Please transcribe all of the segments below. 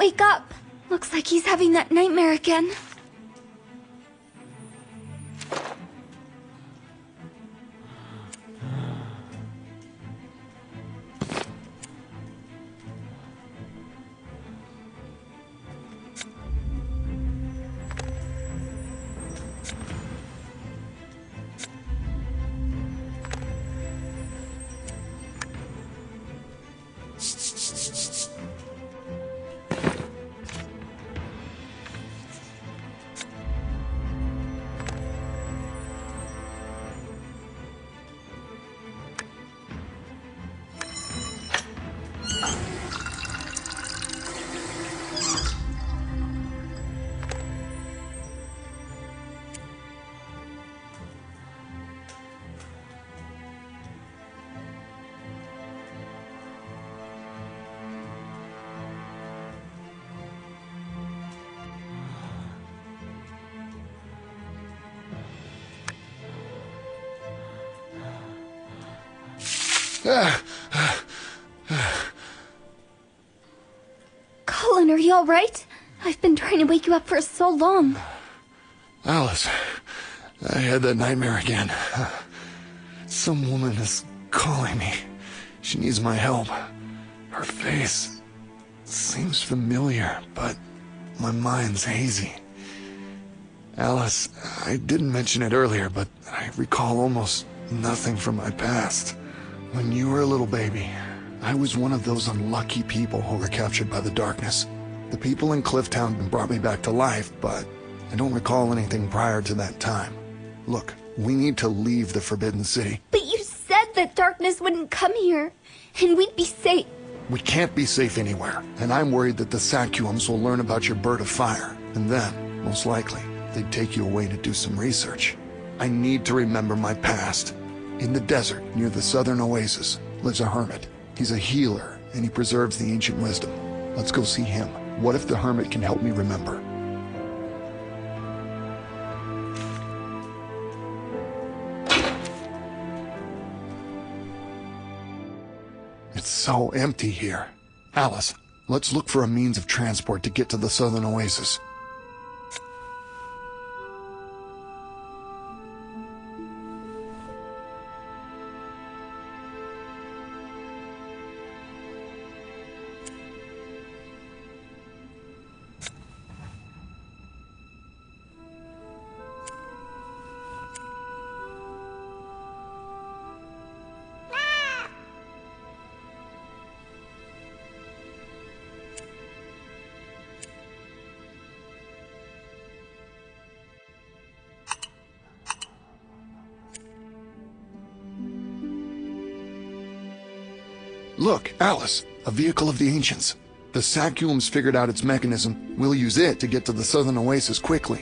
wake up. Looks like he's having that nightmare again. Colin, are you alright? I've been trying to wake you up for so long. Alice, I had that nightmare again. Some woman is calling me. She needs my help. Her face seems familiar, but my mind's hazy. Alice, I didn't mention it earlier, but I recall almost nothing from my past. When you were a little baby, I was one of those unlucky people who were captured by the darkness. The people in Clifftown brought me back to life, but I don't recall anything prior to that time. Look, we need to leave the Forbidden City. But you said that darkness wouldn't come here, and we'd be safe. We can't be safe anywhere, and I'm worried that the Sacuums will learn about your Bird of Fire, and then, most likely, they'd take you away to do some research. I need to remember my past. In the desert, near the southern oasis, lives a hermit. He's a healer, and he preserves the ancient wisdom. Let's go see him. What if the hermit can help me remember? It's so empty here. Alice, let's look for a means of transport to get to the southern oasis. Look, Alice, a vehicle of the ancients. The Sacuums figured out its mechanism. We'll use it to get to the southern oasis quickly.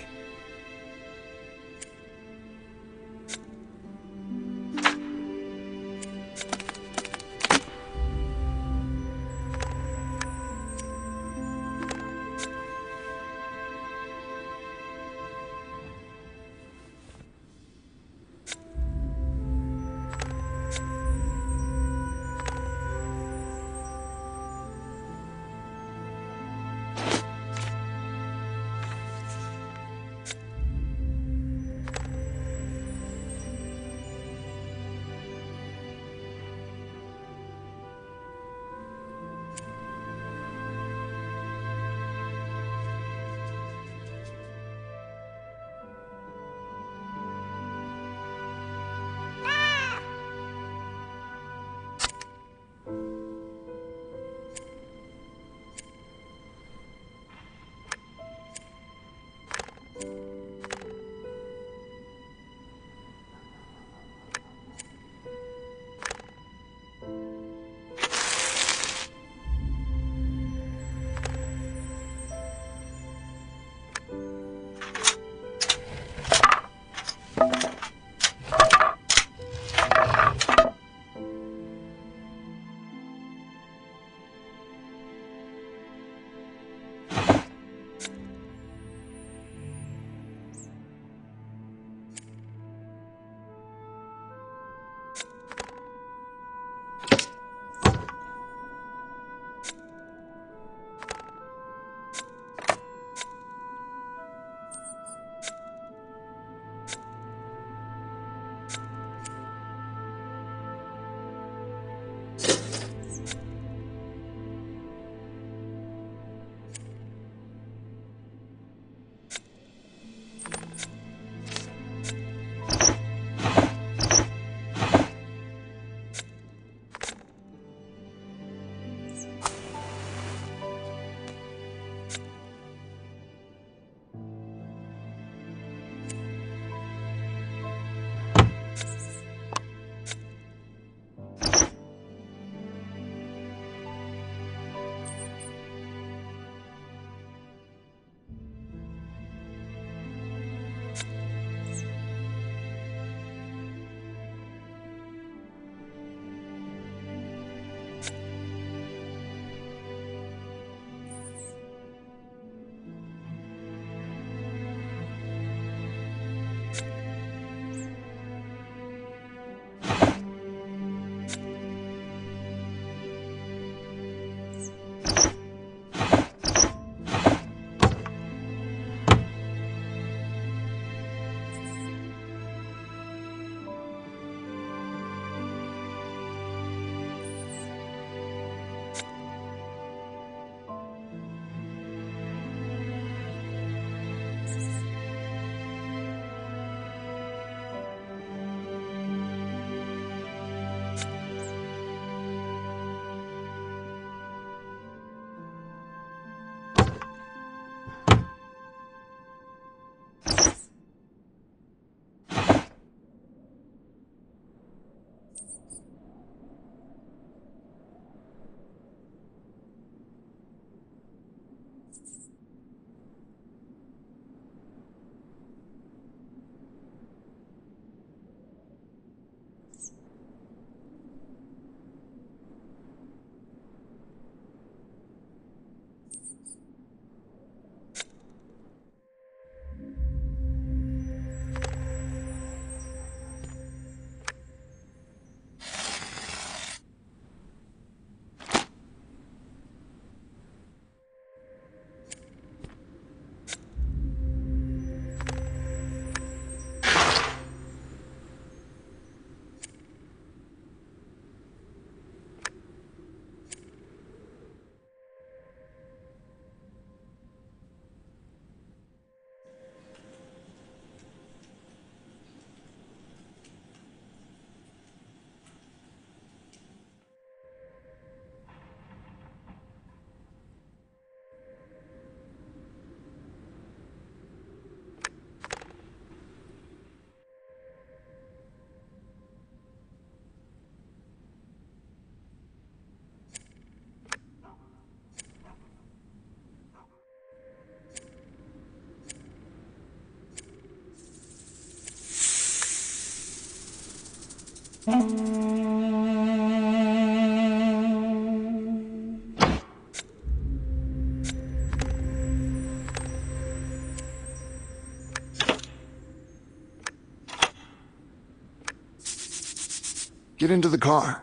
Get into the car.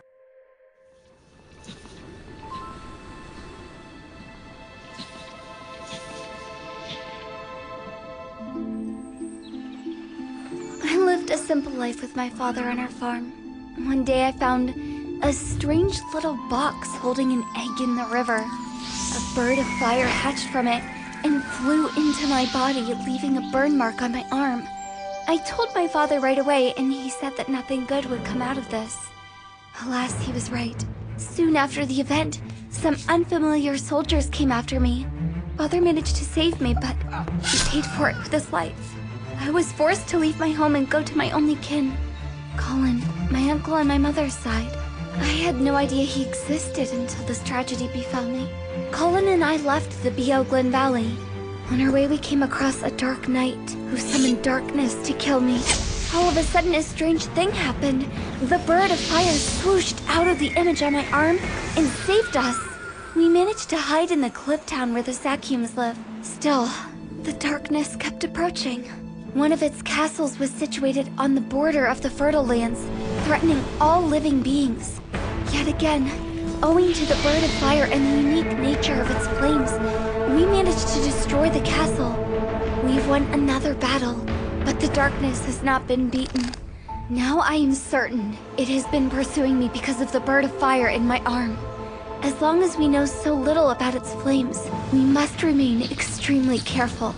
I lived a simple life with my father on our farm. One day I found a strange little box holding an egg in the river. A bird of fire hatched from it and flew into my body, leaving a burn mark on my arm. I told my father right away, and he said that nothing good would come out of this. Alas, he was right. Soon after the event, some unfamiliar soldiers came after me. Father managed to save me, but he paid for it with his life. I was forced to leave my home and go to my only kin, Colin, my uncle on my mother's side. I had no idea he existed until this tragedy befell me. Colin and I left the B.O. Glen Valley. On our way, we came across a dark knight who summoned darkness to kill me. All of a sudden, a strange thing happened. The bird of fire swooshed out of the image on my arm and saved us. We managed to hide in the cliff town where the Sakumes live. Still, the darkness kept approaching. One of its castles was situated on the border of the Fertile Lands, threatening all living beings. Yet again, owing to the bird of fire and the unique nature of its flames, we managed to destroy the castle. We've won another battle, but the darkness has not been beaten. Now I am certain it has been pursuing me because of the bird of fire in my arm. As long as we know so little about its flames, we must remain extremely careful.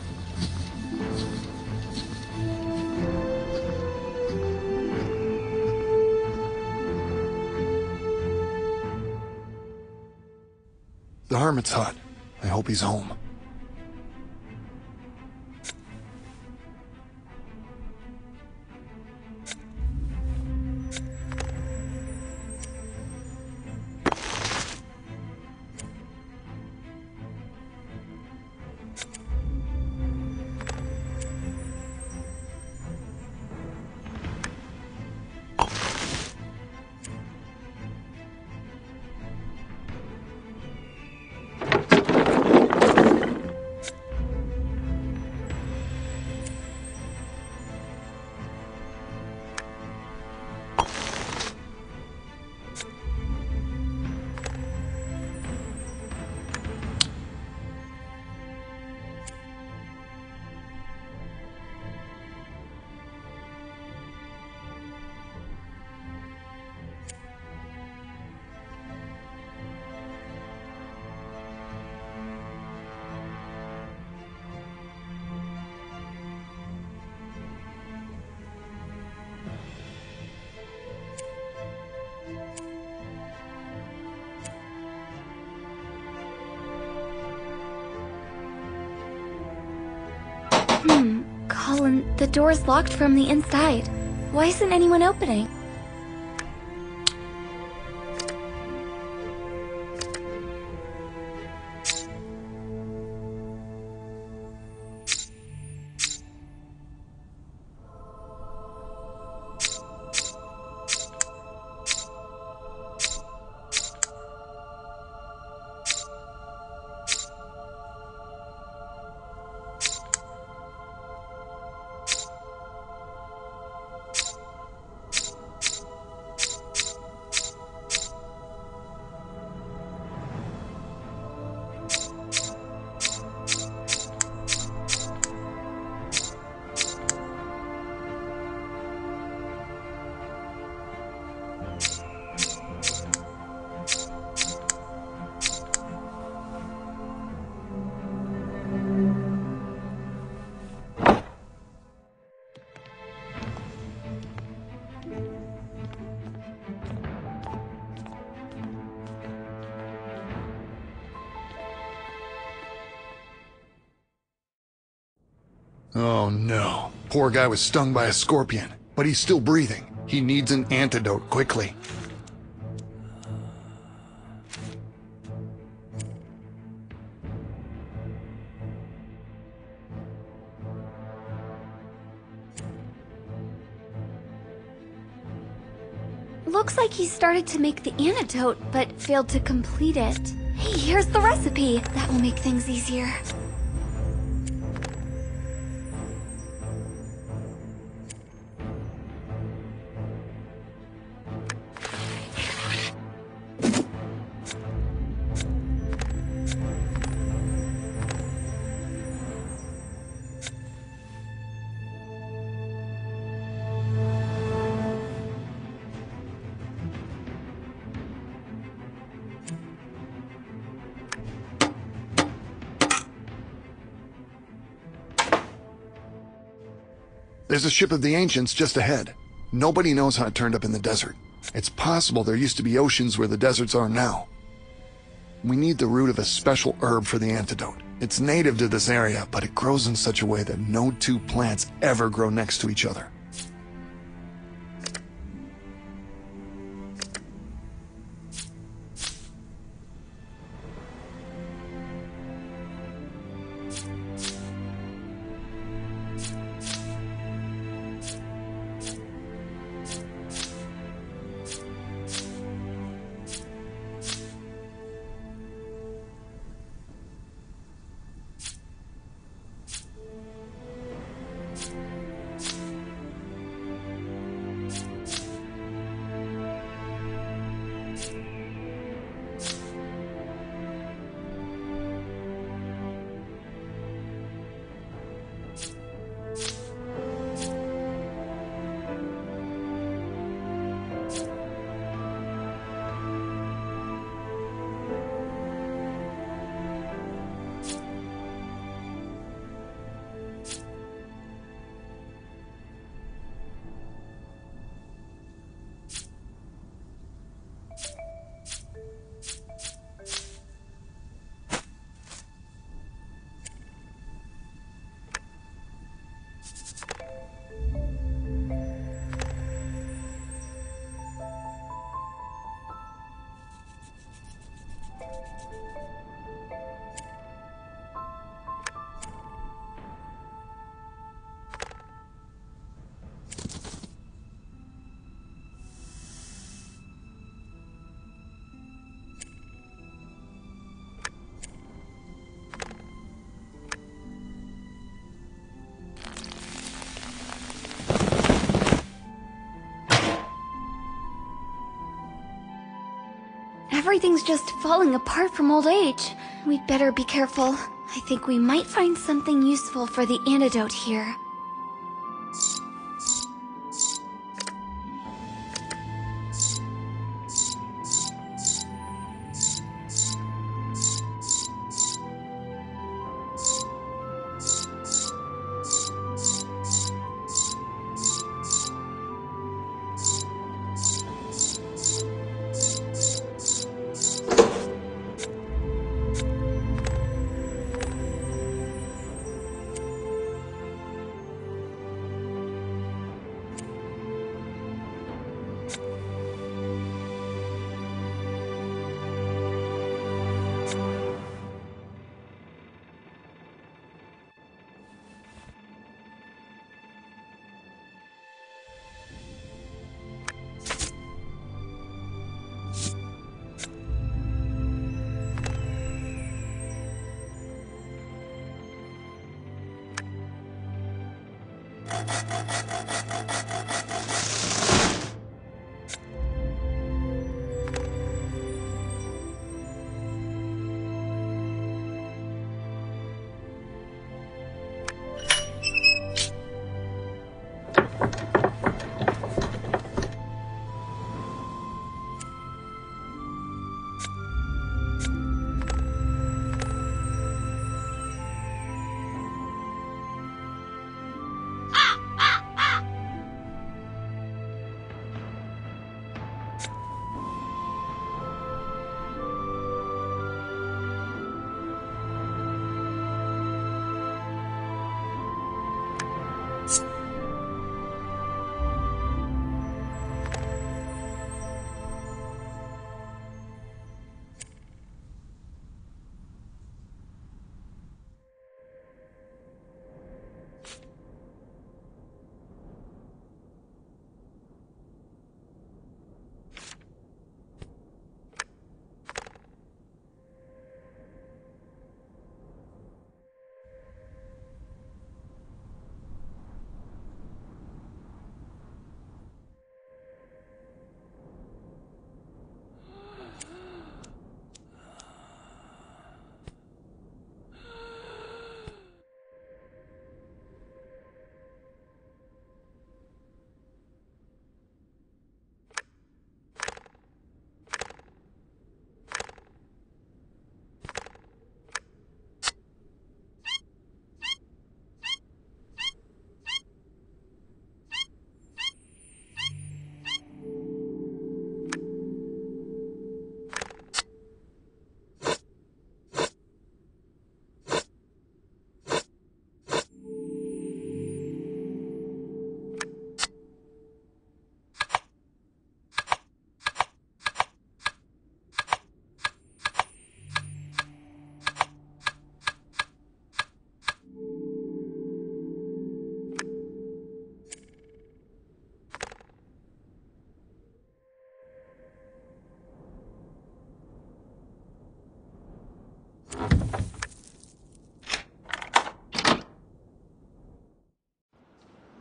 The hermit's hut. I hope he's home. Colin, the door's locked from the inside. Why isn't anyone opening? Oh no. Poor guy was stung by a scorpion, but he's still breathing. He needs an antidote quickly. Looks like he started to make the antidote, but failed to complete it. Hey, here's the recipe. That will make things easier. There's a ship of the ancients just ahead. Nobody knows how it turned up in the desert. It's possible there used to be oceans where the deserts are now. We need the root of a special herb for the antidote. It's native to this area, but it grows in such a way that no two plants ever grow next to each other. Everything's just falling apart from old age. We'd better be careful. I think we might find something useful for the antidote here.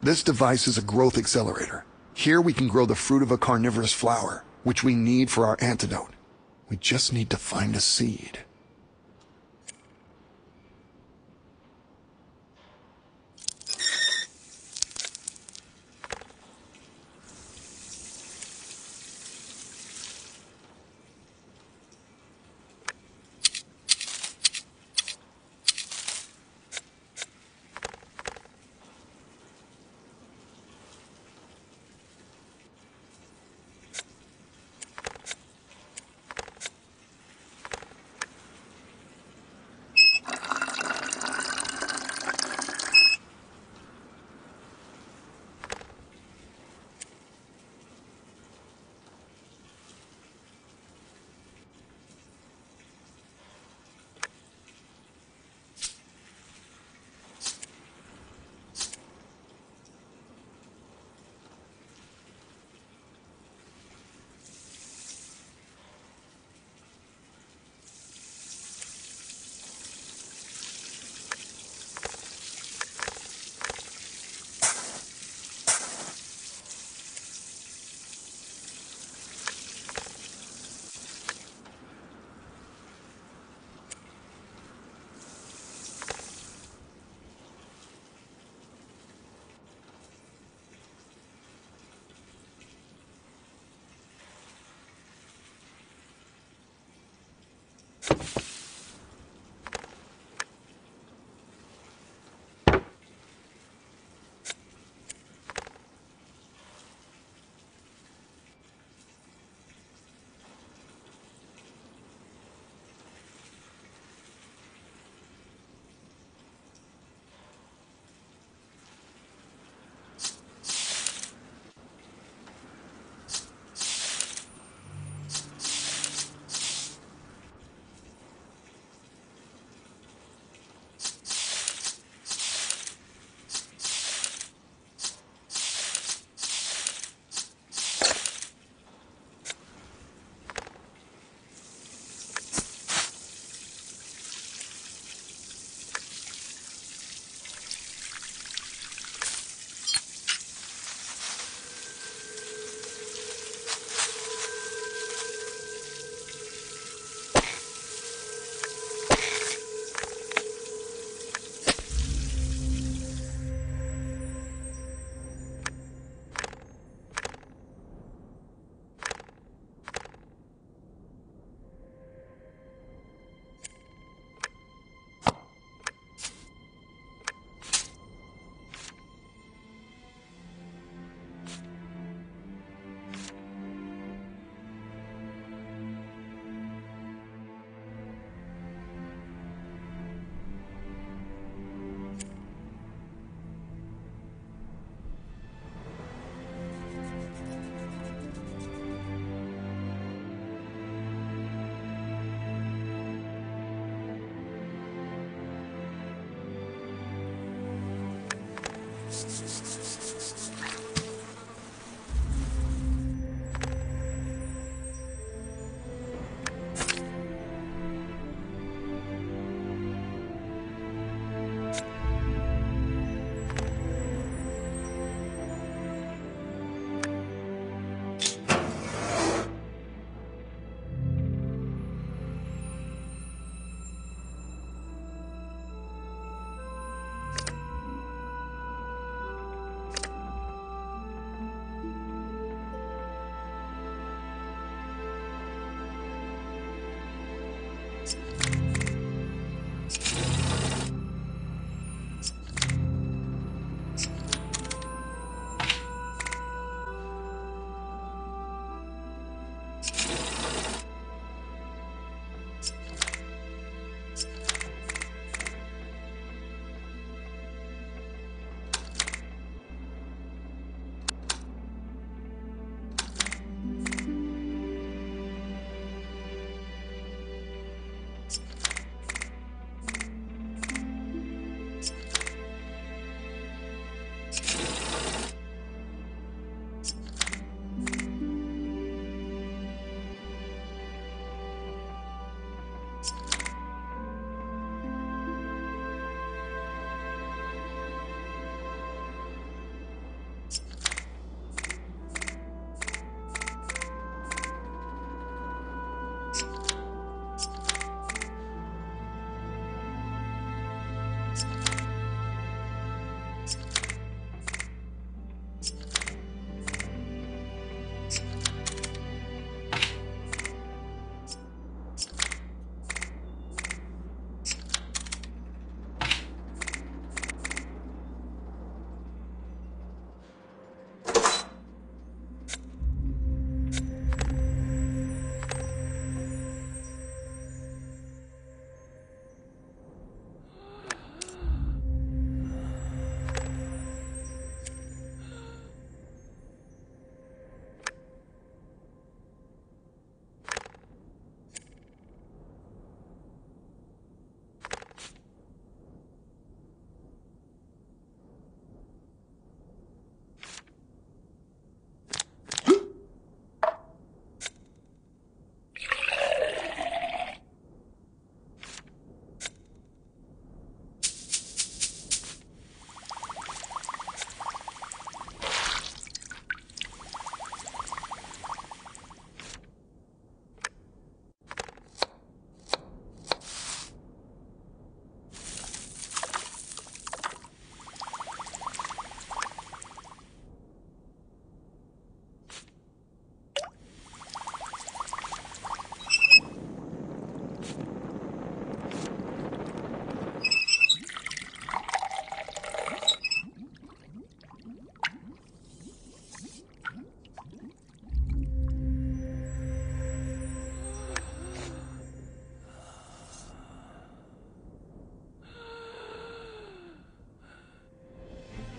This device is a growth accelerator. Here we can grow the fruit of a carnivorous flower, which we need for our antidote. We just need to find a seed.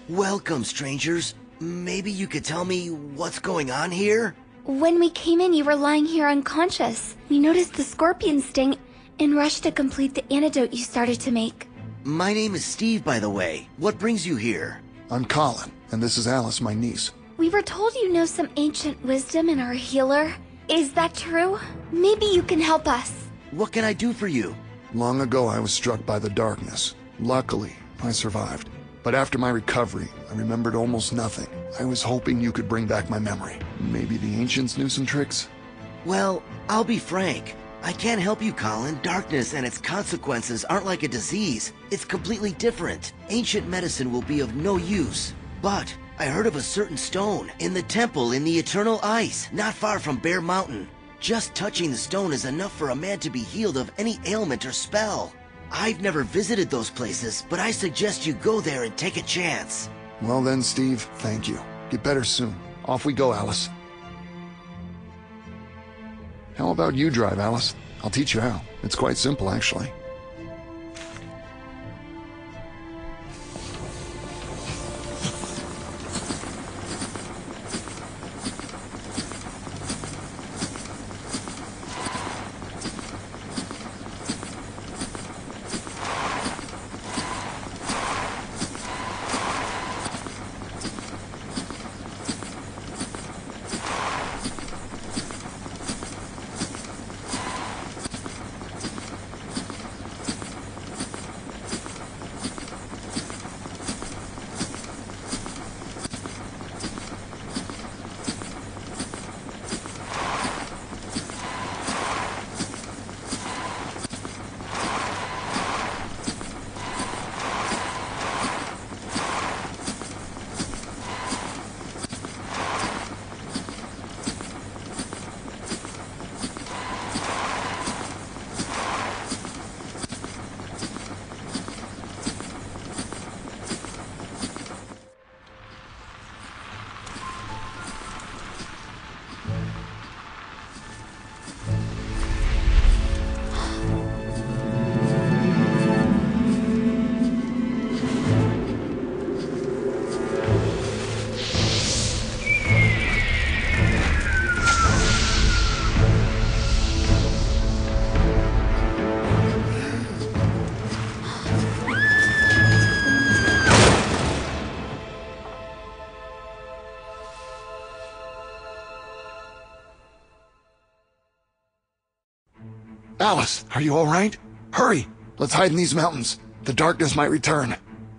Welcome, strangers. Maybe you could tell me what's going on here? When we came in, you were lying here unconscious. We noticed the scorpion sting and rushed to complete the antidote you started to make. My name is Steve, by the way. What brings you here? I'm Colin, and this is Alice, my niece. We were told you know some ancient wisdom and are a healer. Is that true? Maybe you can help us. What can I do for you? Long ago, I was struck by the darkness. Luckily, I survived. But after my recovery, I remembered almost nothing. I was hoping you could bring back my memory. Maybe the ancients knew some tricks? Well, I'll be frank. I can't help you, Colin. Darkness and its consequences aren't like a disease. It's completely different. Ancient medicine will be of no use. But I heard of a certain stone in the temple in the eternal ice, not far from Bear Mountain. Just touching the stone is enough for a man to be healed of any ailment or spell. I've never visited those places, but I suggest you go there and take a chance. Well then, Steve, thank you. Get better soon. Off we go, Alice. How about you drive, Alice? I'll teach you how. It's quite simple, actually. Alice, are you all right? Hurry! Let's hide in these mountains. The darkness might return.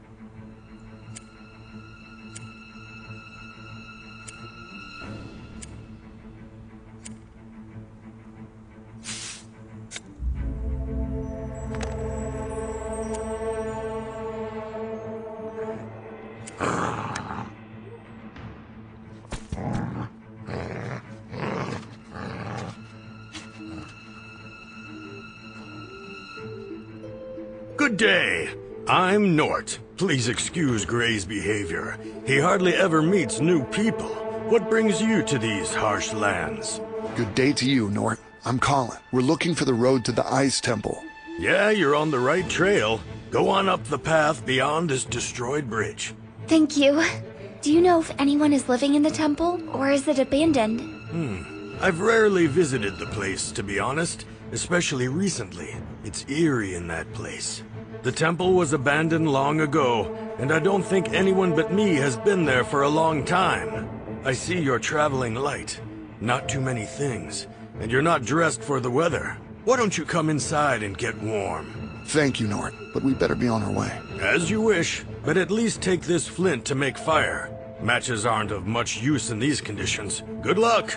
Good day. I'm Nort. Please excuse Gray's behavior. He hardly ever meets new people. What brings you to these harsh lands? Good day to you, Nort. I'm Colin. We're looking for the road to the Ice Temple. Yeah, you're on the right trail. Go on up the path beyond this destroyed bridge. Thank you. Do you know if anyone is living in the temple, or is it abandoned? I've rarely visited the place, to be honest, especially recently. It's eerie in that place. The temple was abandoned long ago, and I don't think anyone but me has been there for a long time. I see you're traveling light. Not too many things, and you're not dressed for the weather. Why don't you come inside and get warm? Thank you, Nort, but we better be on our way. As you wish, but at least take this flint to make fire. Matches aren't of much use in these conditions. Good luck!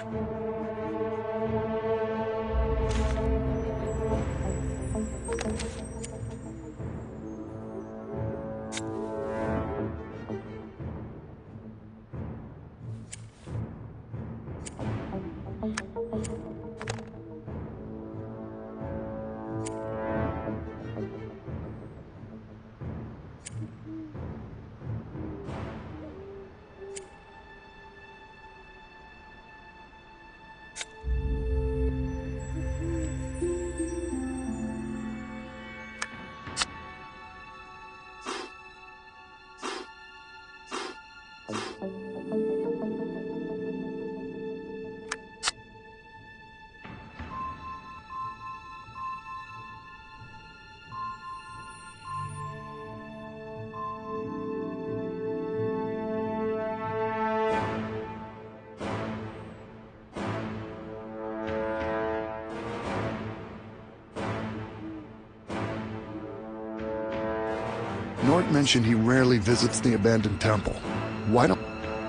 Dark mentioned he rarely visits the abandoned temple. Why don't...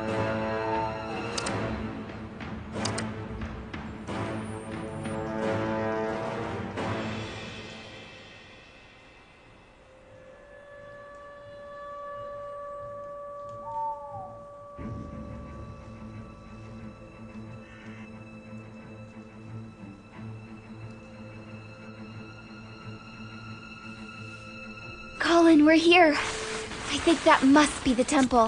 Colin, we're here. I think that must be the temple.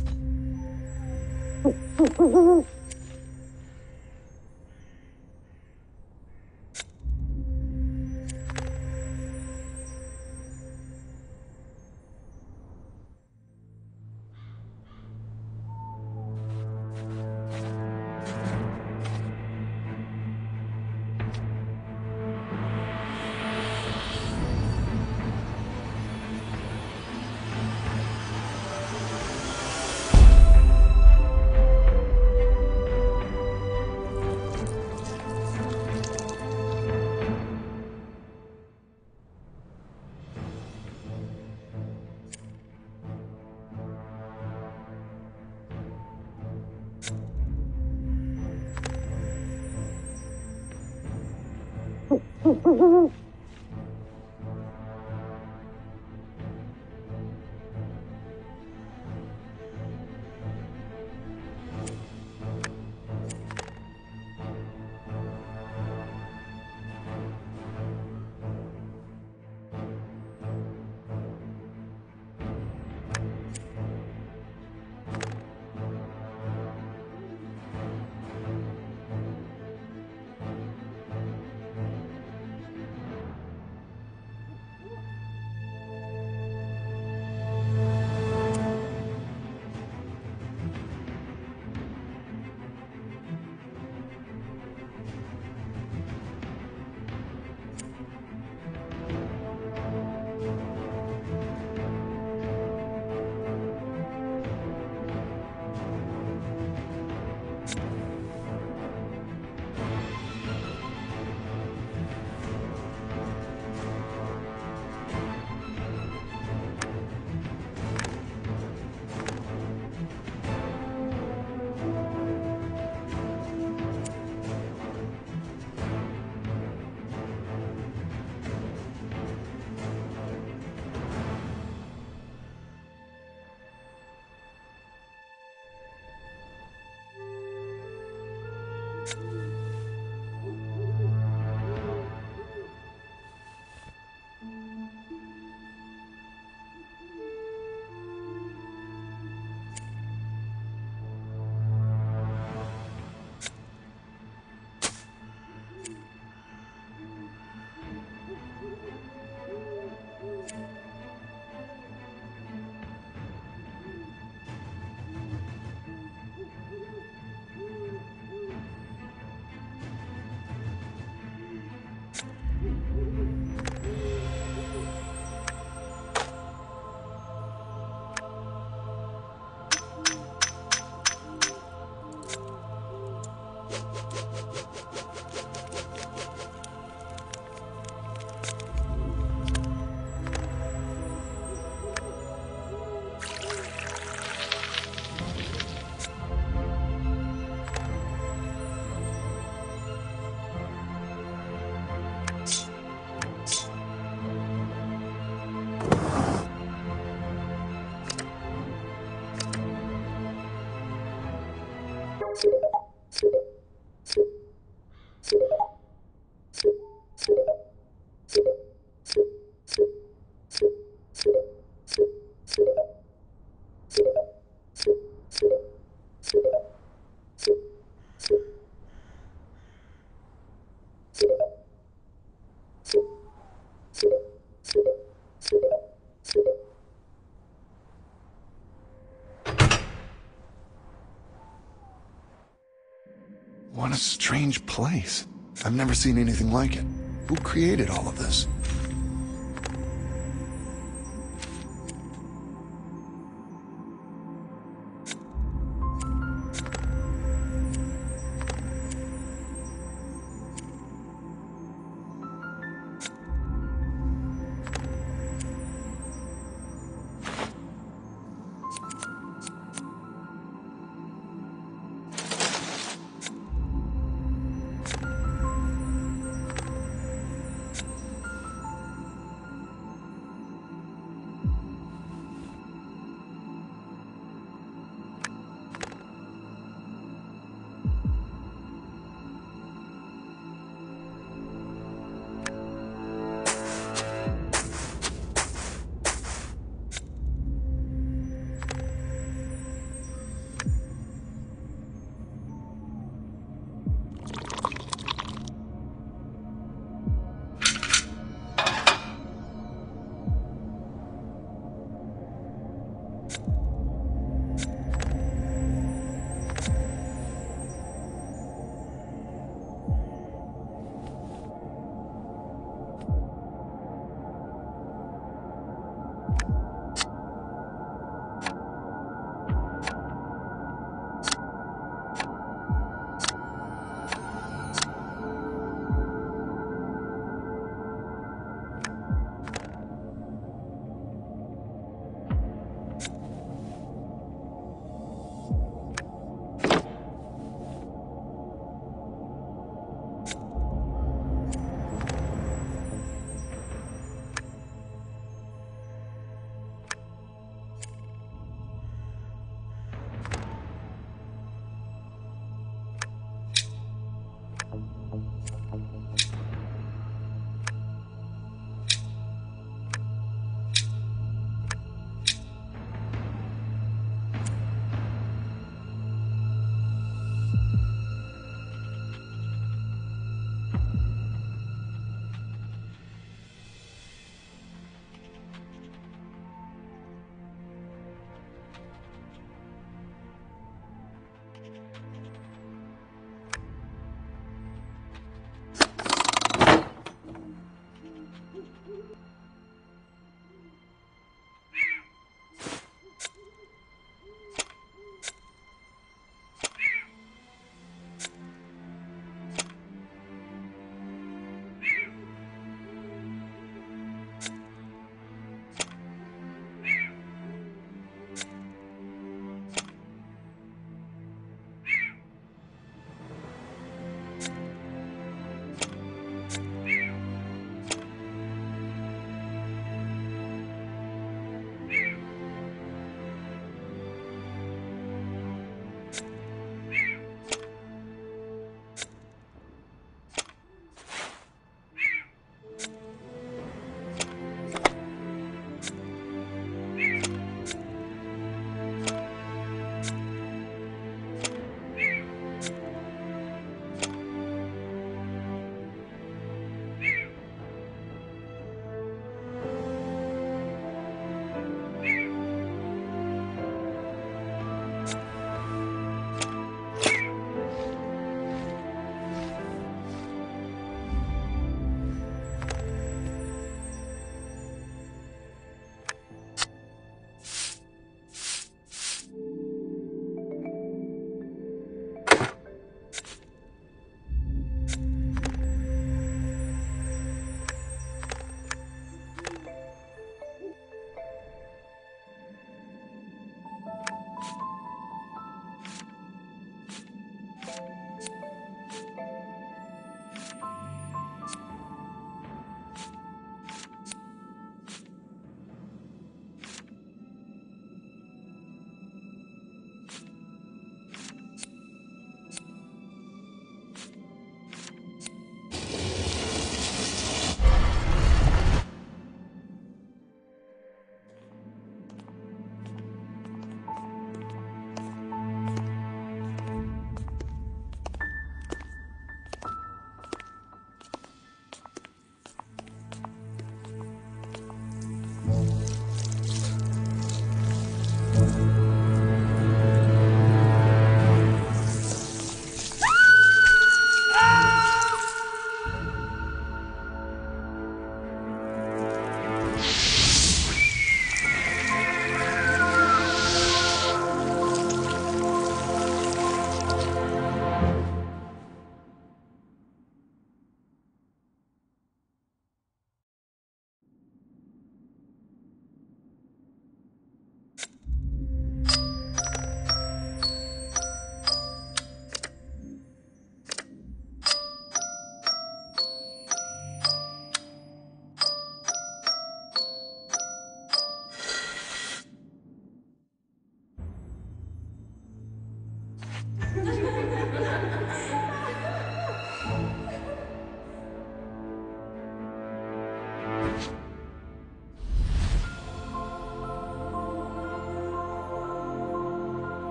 What a strange place. I've never seen anything like it. Who created all of this?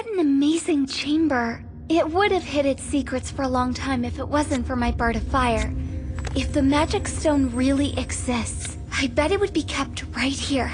an amazing chamber. It would have hid its secrets for a long time if it wasn't for my Bird of Fire. If the magic stone really exists, I bet it would be kept right here.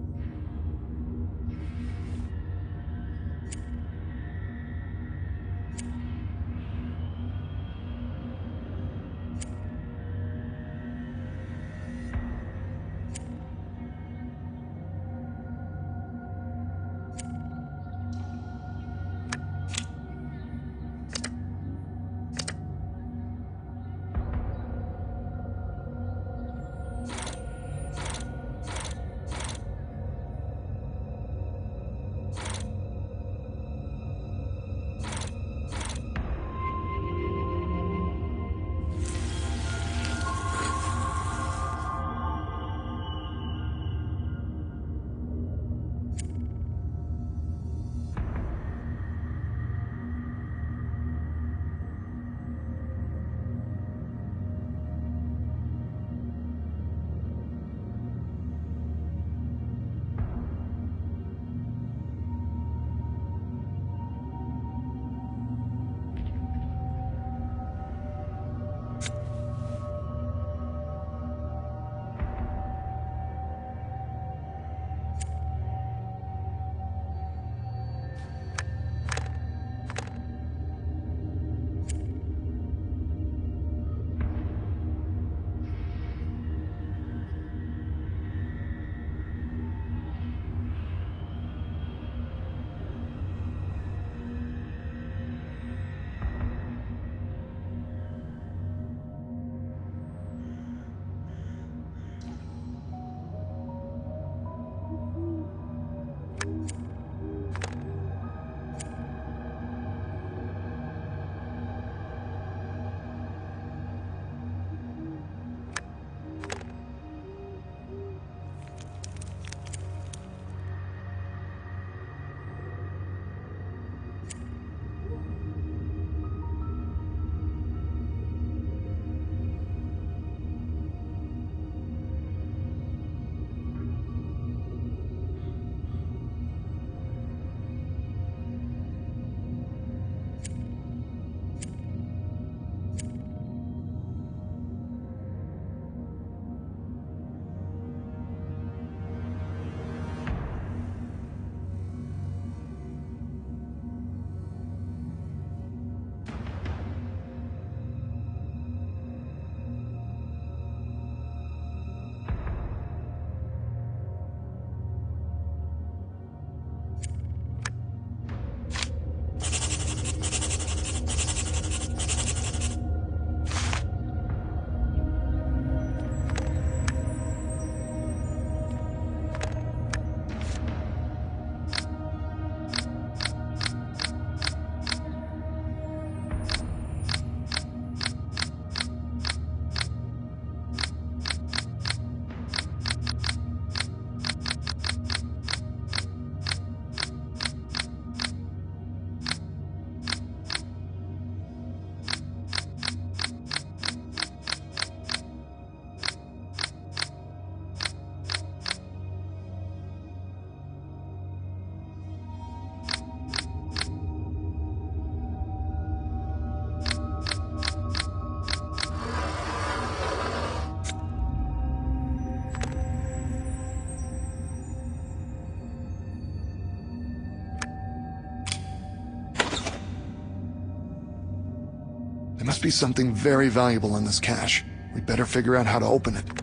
There must be something very valuable in this cache. We'd better figure out how to open it.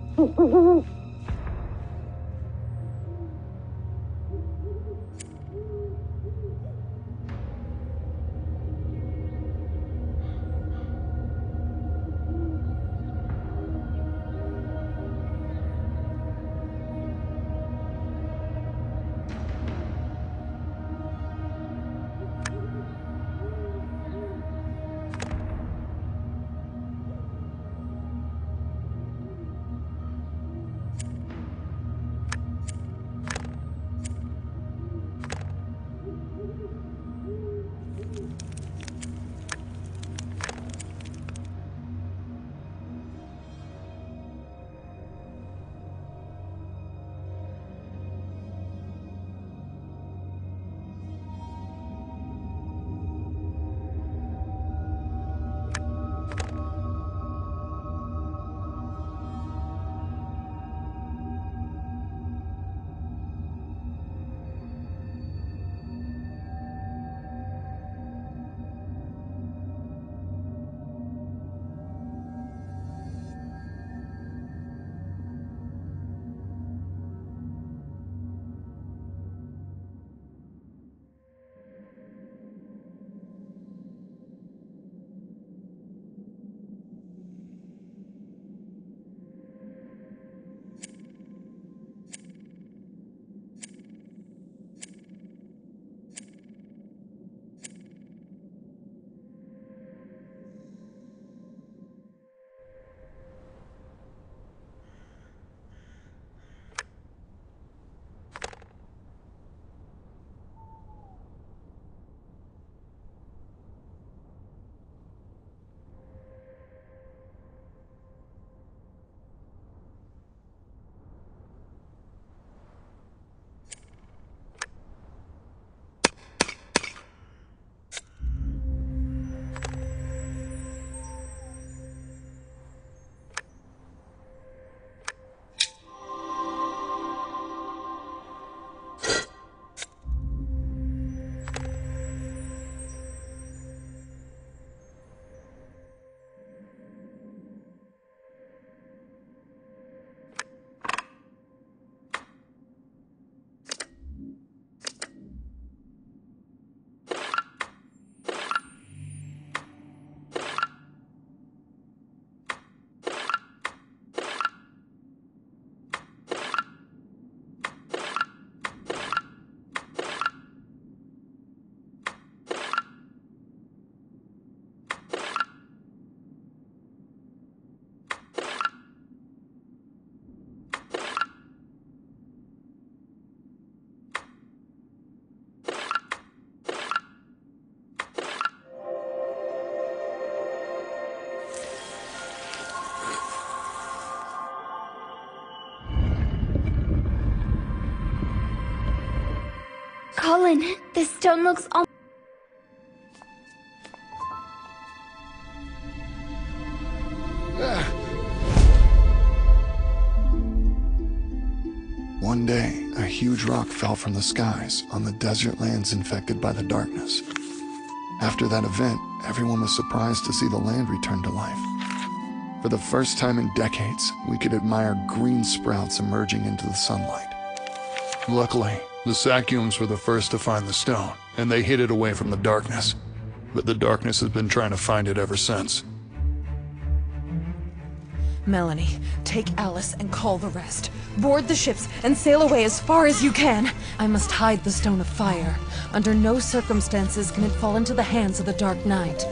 Colin, this stone looks One day, a huge rock fell from the skies on the desert lands infected by the darkness. After that event, everyone was surprised to see the land return to life. For the first time in decades, we could admire green sprouts emerging into the sunlight. Luckily, the Sakyums were the first to find the stone, and they hid it away from the darkness. But the darkness has been trying to find it ever since. Melanie, take Alice and call the rest. Board the ships and sail away as far as you can. I must hide the Stone of Fire. Under no circumstances can it fall into the hands of the Dark Knight.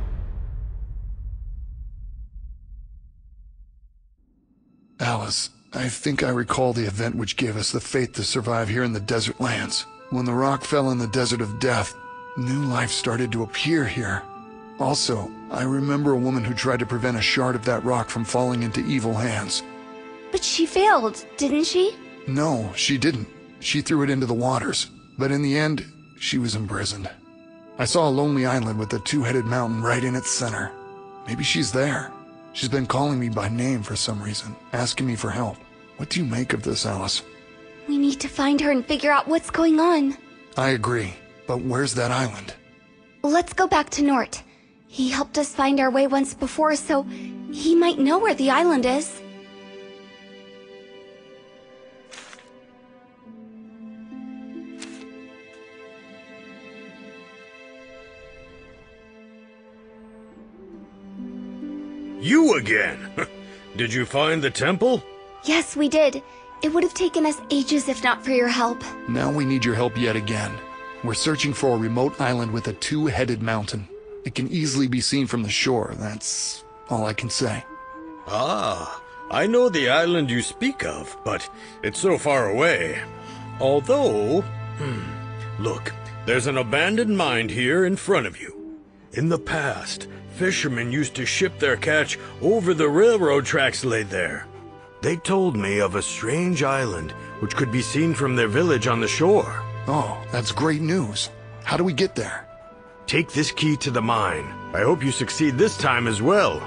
Alice, I think I recall the event which gave us the faith to survive here in the desert lands. When the rock fell in the desert of death, new life started to appear here. Also, I remember a woman who tried to prevent a shard of that rock from falling into evil hands. But she failed, didn't she? No, she didn't. She threw it into the waters. But in the end, she was imprisoned. I saw a lonely island with a two-headed mountain right in its center. Maybe she's there. She's been calling me by name for some reason, asking me for help. What do you make of this, Alice? We need to find her and figure out what's going on. I agree, but where's that island? Let's go back to Nort. He helped us find our way once before, so he might know where the island is. You again? Did you find the temple? Yes, we did. It would have taken us ages if not for your help. Now we need your help yet again. We're searching for a remote island with a two-headed mountain. It can easily be seen from the shore, that's all I can say. Ah, I know the island you speak of, but it's so far away. Although, look, there's an abandoned mine here in front of you. In the past, fishermen used to ship their catch over the railroad tracks laid there. They told me of a strange island which could be seen from their village on the shore. Oh, that's great news. How do we get there? Take this key to the mine. I hope you succeed this time as well.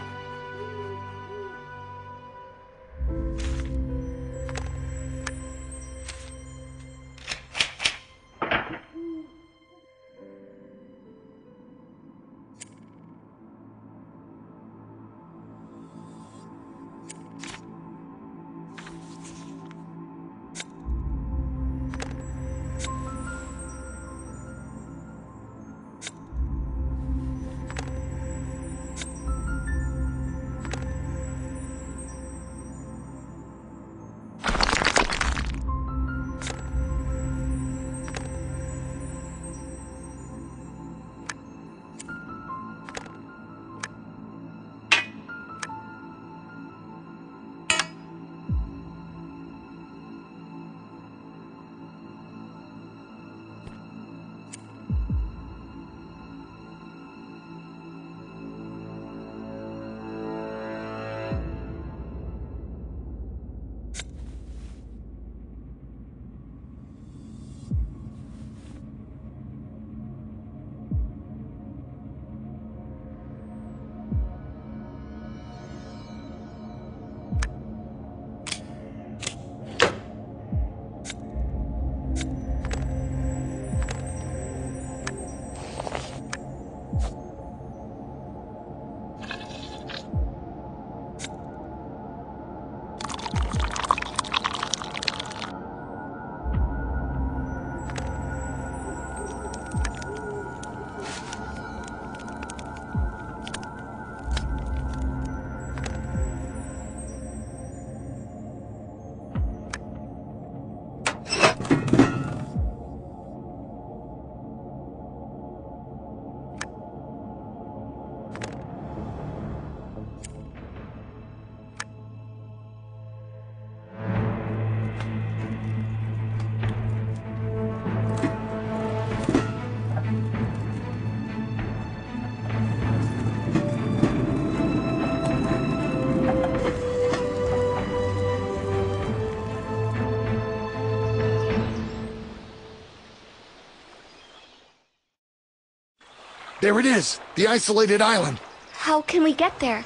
There it is, the isolated island. How can we get there?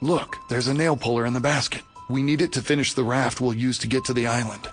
Look, there's a nail puller in the basket. We need it to finish the raft we'll use to get to the island.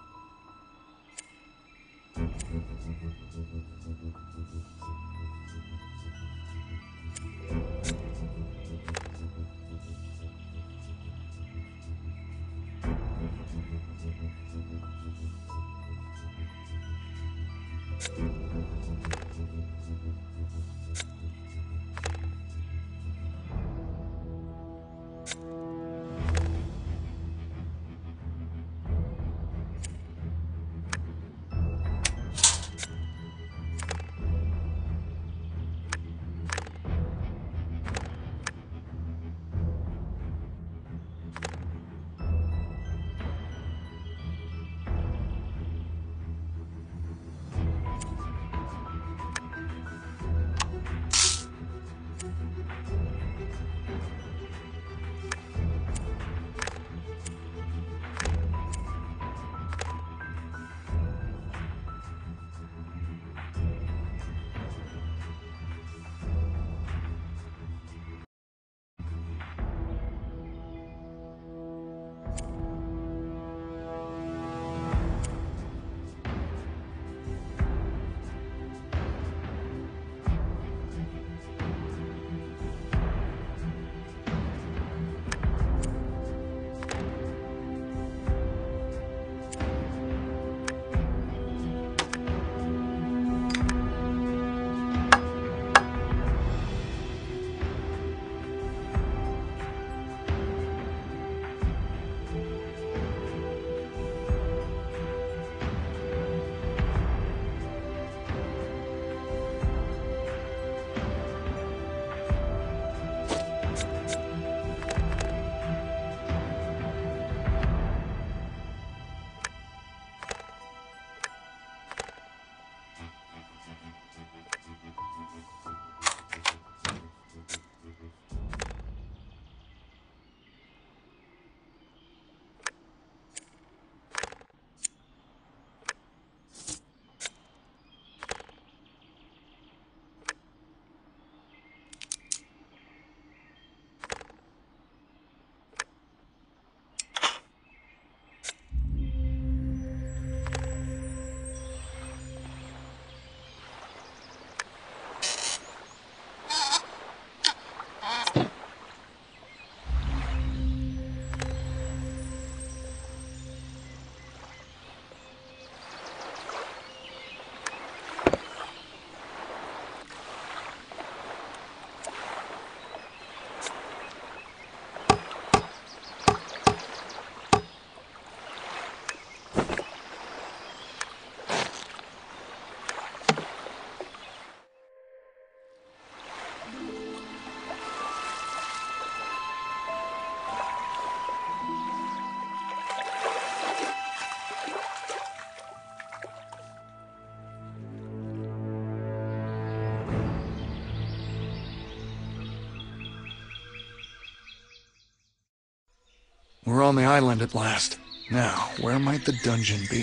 We're on the island at last. Now, where might the dungeon be?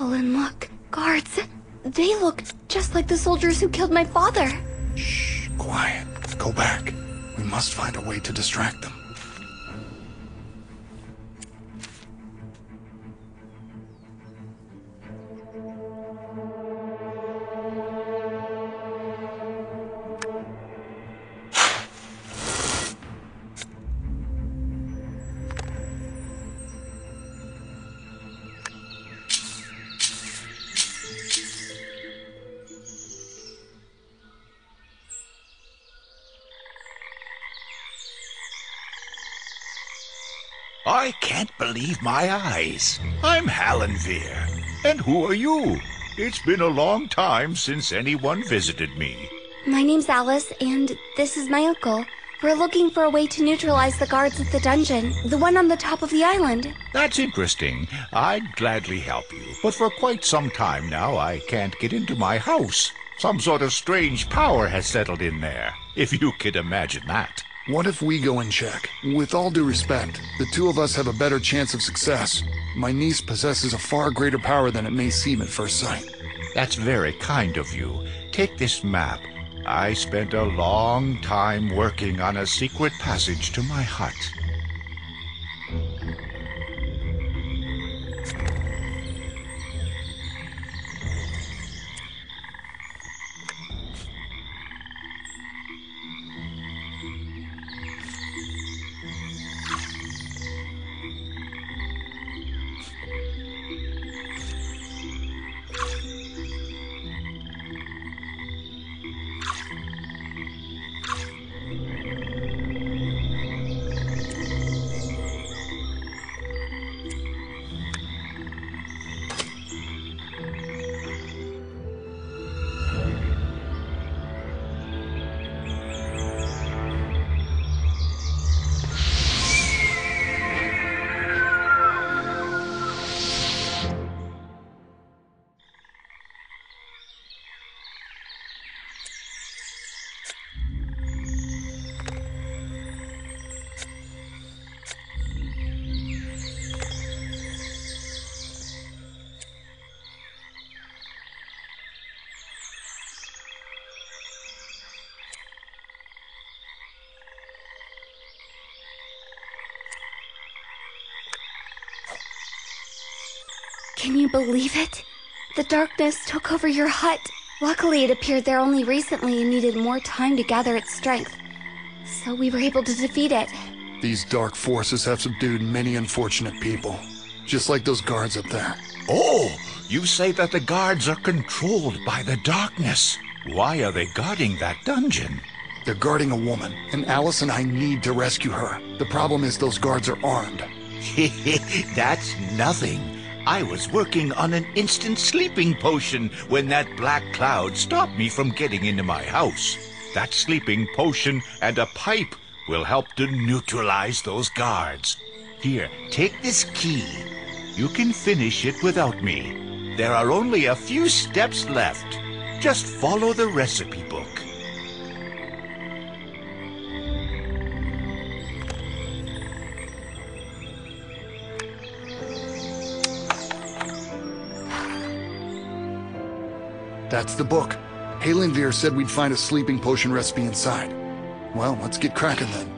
Colin, look. Guards. They look just like the soldiers who killed my father. Shh, quiet. Go back. We must find a way to distract them. I can't believe my eyes. I'm Hallenveer. And who are you? It's been a long time since anyone visited me. My name's Alice, and this is my uncle. We're looking for a way to neutralize the guards at the dungeon, the one on the top of the island. That's interesting. I'd gladly help you, but for quite some time now I can't get into my house. Some sort of strange power has settled in there, if you could imagine that. What if we go and check? With all due respect, the two of us have a better chance of success. My niece possesses a far greater power than it may seem at first sight. That's very kind of you. Take this map. I spent a long time working on a secret passage to my hut. Can you believe it? The darkness took over your hut. Luckily, it appeared there only recently and needed more time to gather its strength. So we were able to defeat it. These dark forces have subdued many unfortunate people, just like those guards up there. Oh, you say that the guards are controlled by the darkness. Why are they guarding that dungeon? They're guarding a woman, and Alice and I need to rescue her. The problem is those guards are armed. That's nothing. I was working on an instant sleeping potion when that black cloud stopped me from getting into my house. That sleeping potion and a pipe will help to neutralize those guards. Here, take this key. You can finish it without me. There are only a few steps left. Just follow the recipe book. That's the book. Hallenveer said we'd find a sleeping potion recipe inside. Well, let's get cracking then.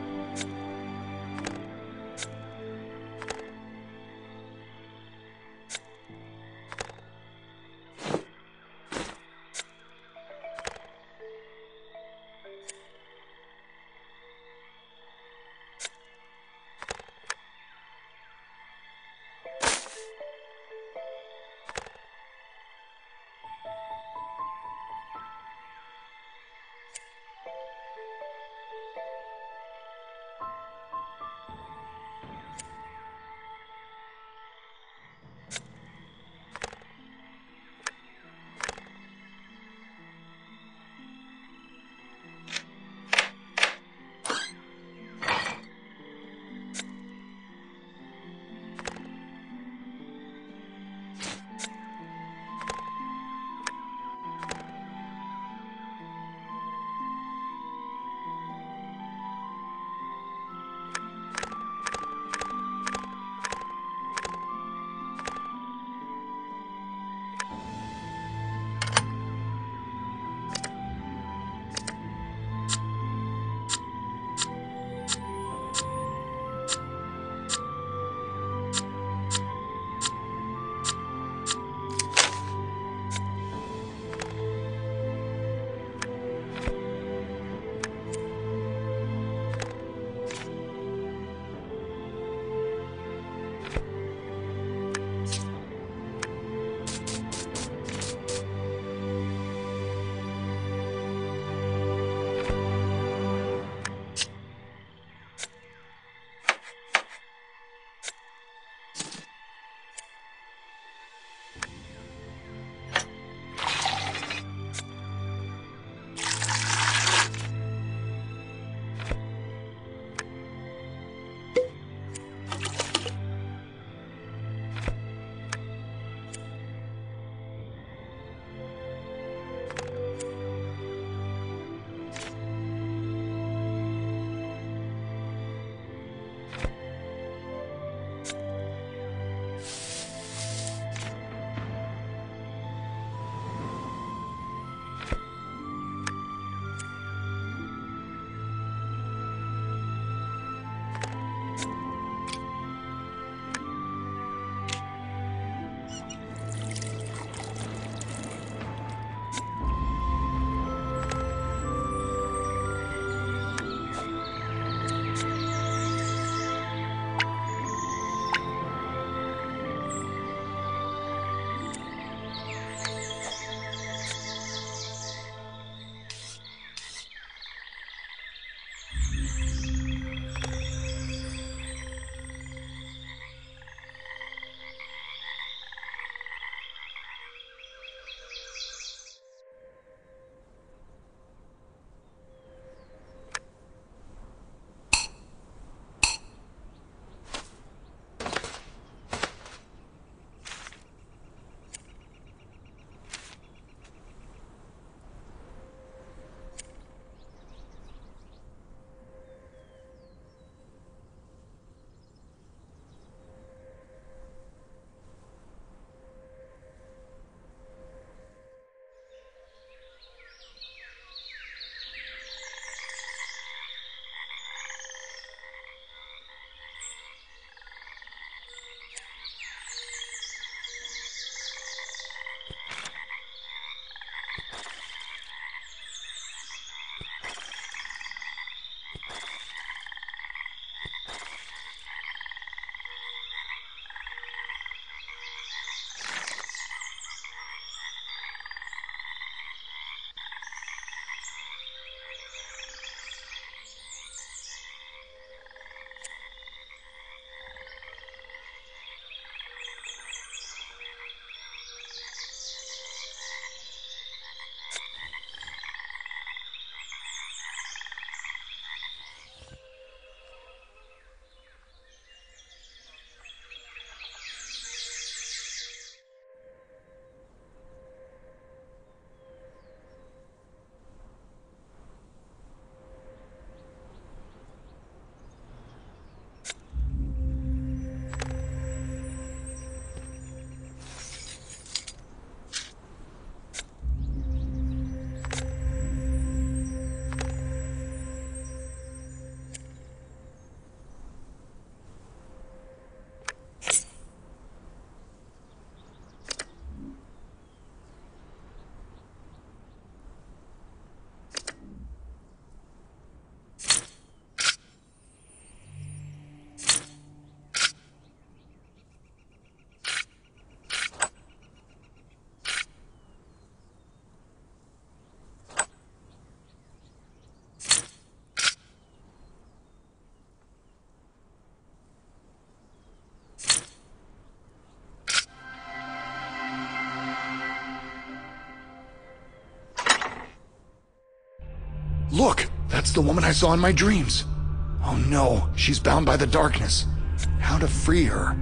Look, that's the woman I saw in my dreams. Oh no, she's bound by the darkness. How to free her?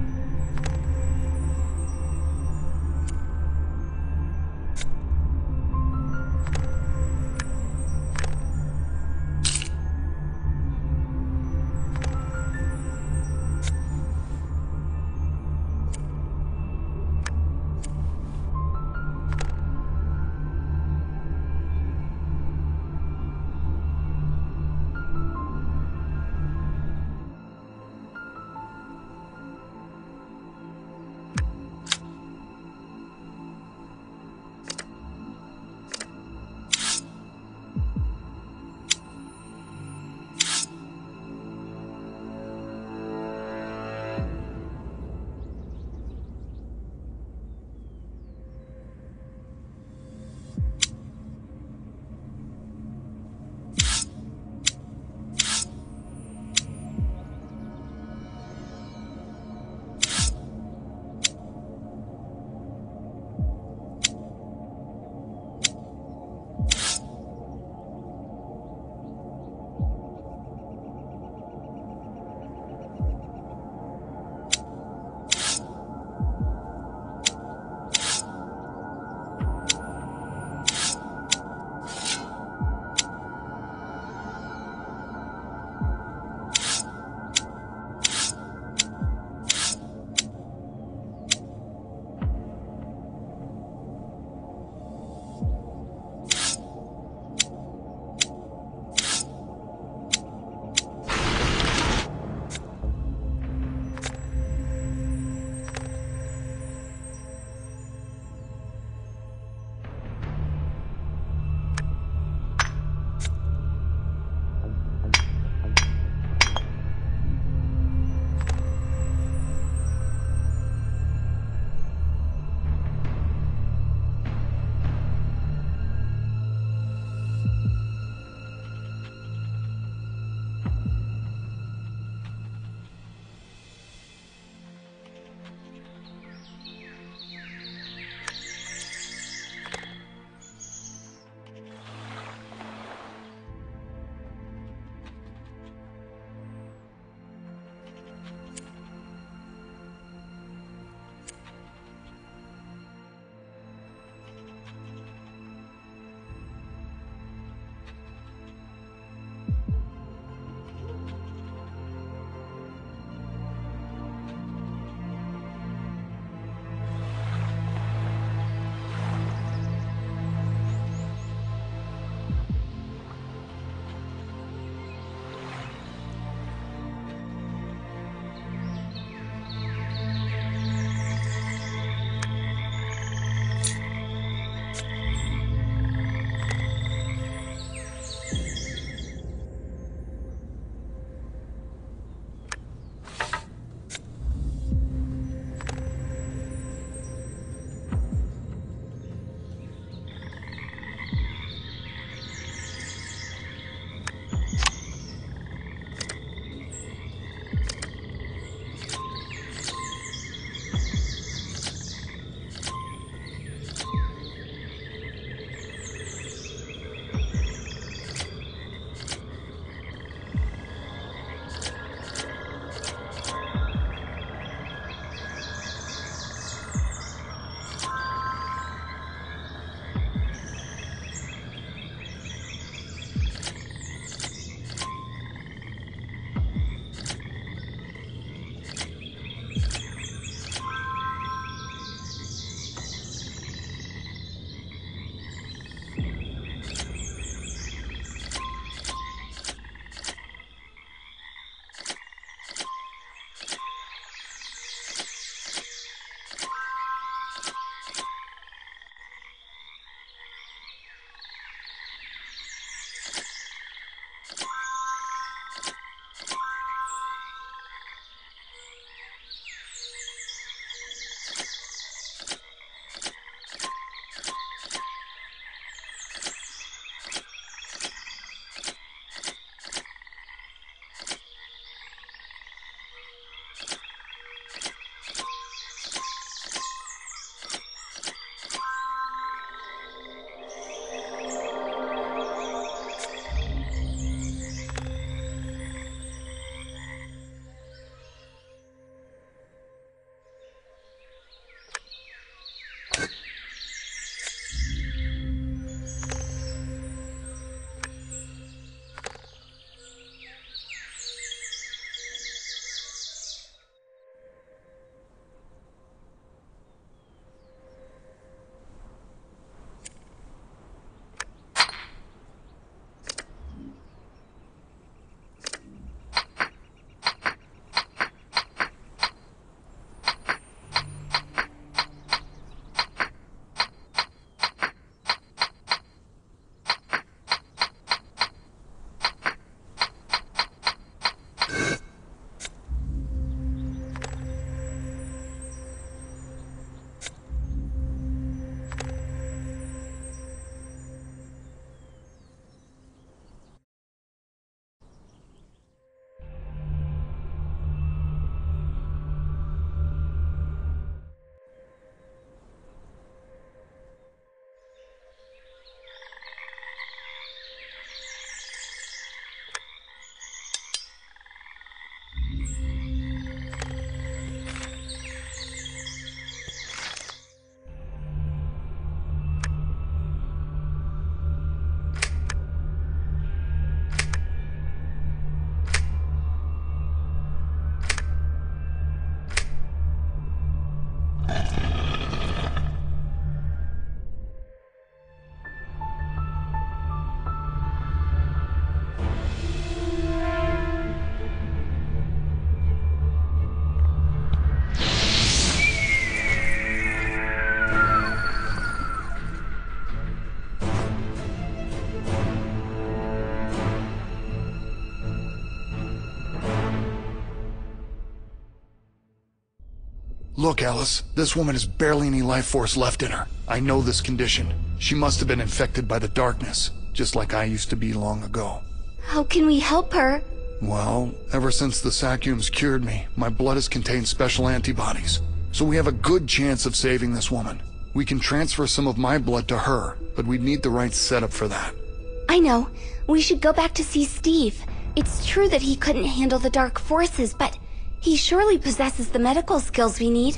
Look, Alice, this woman has barely any life force left in her. I know this condition. She must have been infected by the darkness, just like I used to be long ago. How can we help her? Well, ever since the Sakyums cured me, my blood has contained special antibodies. So we have a good chance of saving this woman. We can transfer some of my blood to her, but we'd need the right setup for that. I know. We should go back to see Steve. It's true that he couldn't handle the dark forces, but he surely possesses the medical skills we need.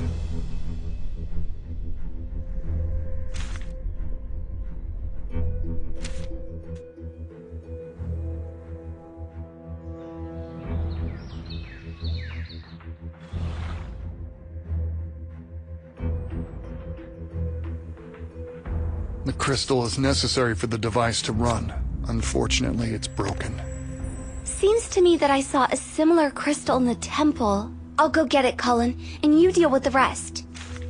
The crystal is necessary for the device to run. Unfortunately, it's broken. Seems to me that I saw a similar crystal in the temple. I'll go get it, Cullen, and you deal with the rest.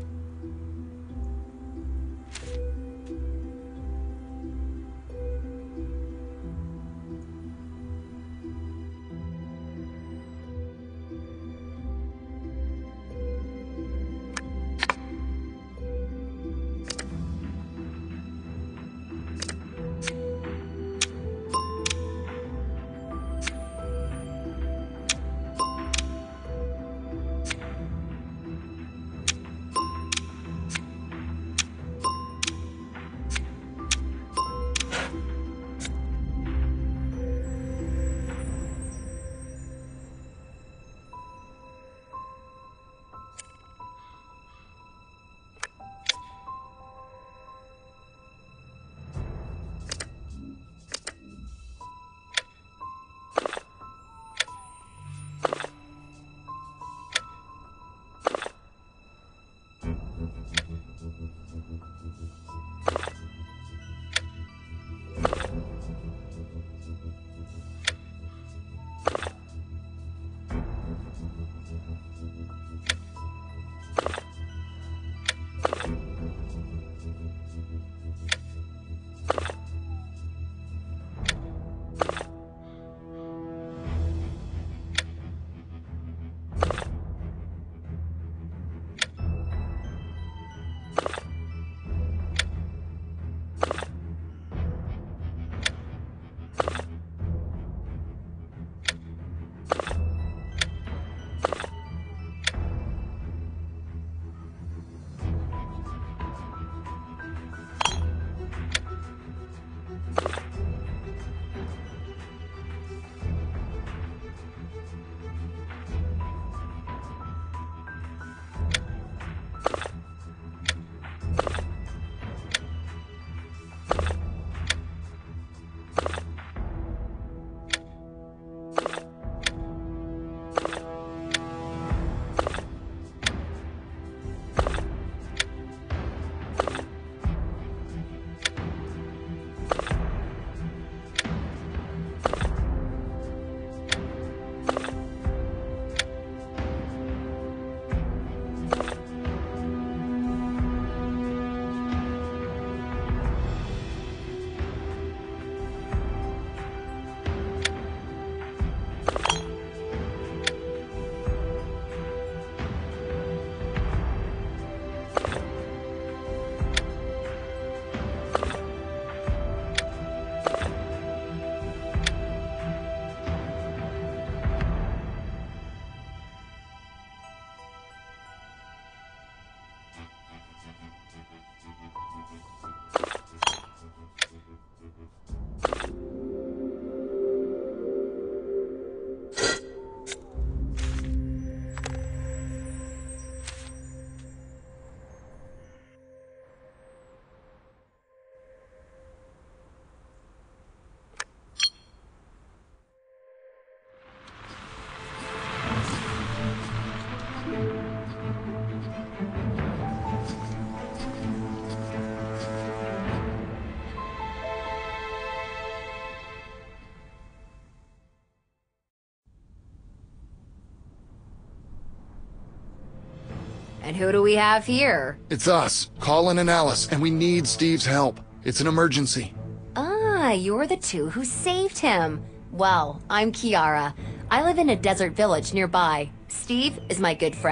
And who do we have here? It's us, Colin and Alice, and we need Steve's help. It's an emergency. Ah, you're the two who saved him. Well, I'm Kiara. I live in a desert village nearby. Steve is my good friend.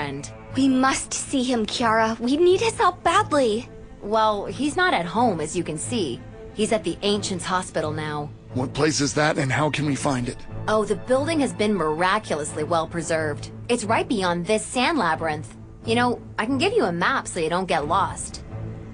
We must see him, Kiara. We need his help badly. Well, he's not at home, as you can see. He's at the Ancients Hospital now. What place is that, and how can we find it? Oh, the building has been miraculously well preserved. It's right beyond this sand labyrinth. You know, I can give you a map so you don't get lost.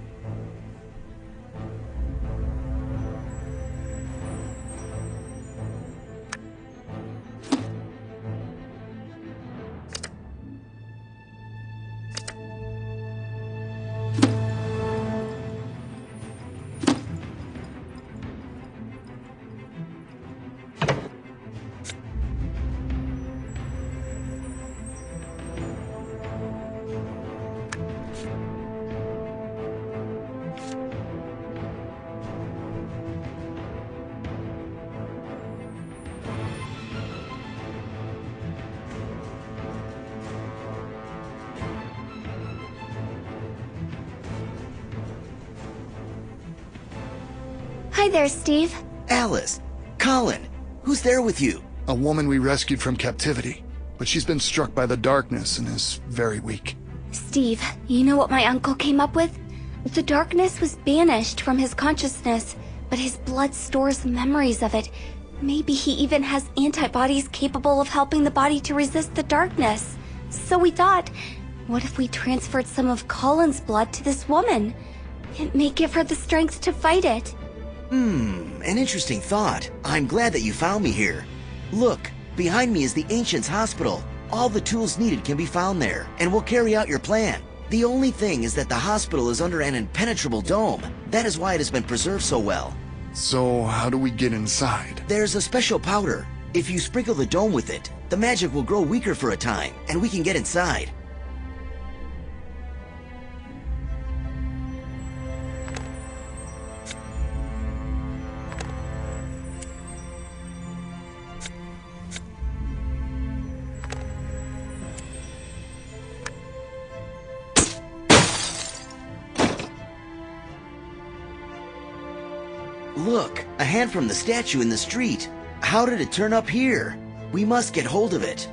Hi there, Steve. Alice, Colin, who's there with you? A woman we rescued from captivity, but she's been struck by the darkness and is very weak. Steve, you know what my uncle came up with? The darkness was banished from his consciousness, but his blood stores memories of it. Maybe he even has antibodies capable of helping the body to resist the darkness. So we thought, what if we transferred some of Colin's blood to this woman? It may give her the strength to fight it. An interesting thought. I'm glad that you found me here. Look, behind me is the Ancients Hospital. All the tools needed can be found there, and we'll carry out your plan. The only thing is that the hospital is under an impenetrable dome. That is why it has been preserved so well. So, how do we get inside? There's a special powder. If you sprinkle the dome with it, the magic will grow weaker for a time, and we can get inside. Look, a hand from the statue in the street. How did it turn up here? We must get hold of it.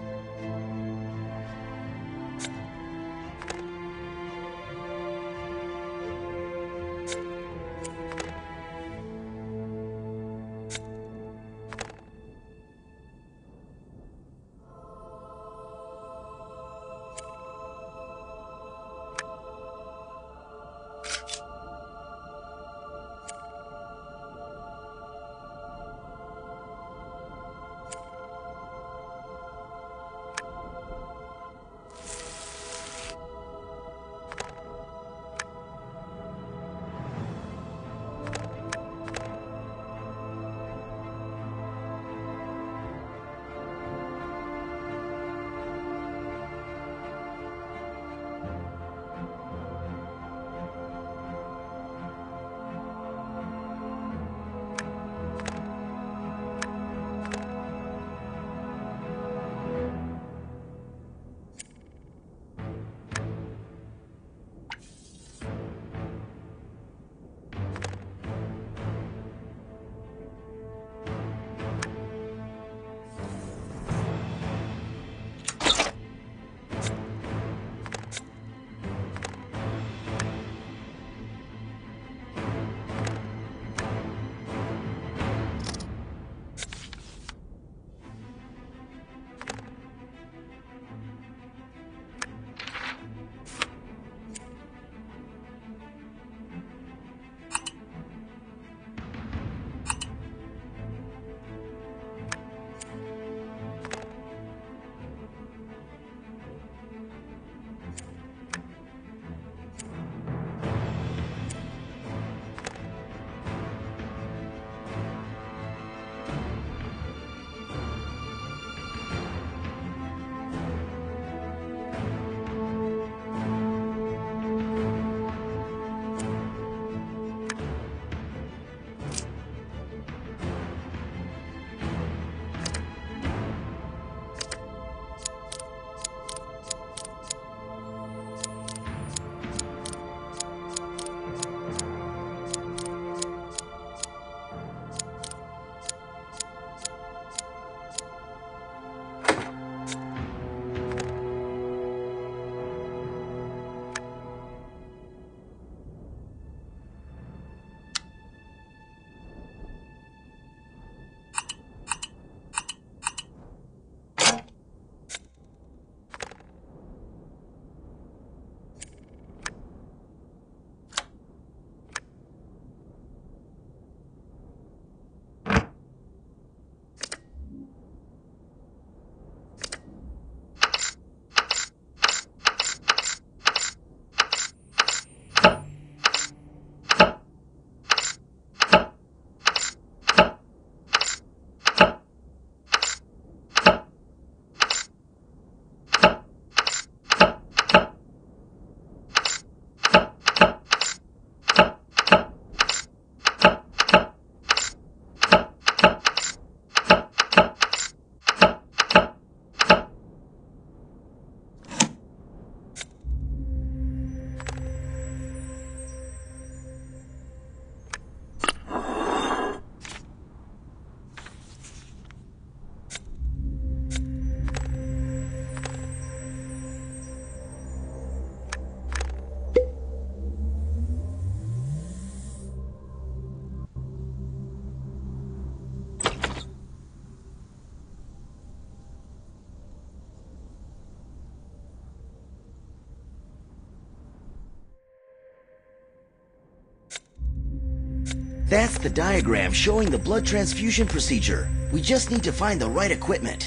That's the diagram showing the blood transfusion procedure. We just need to find the right equipment.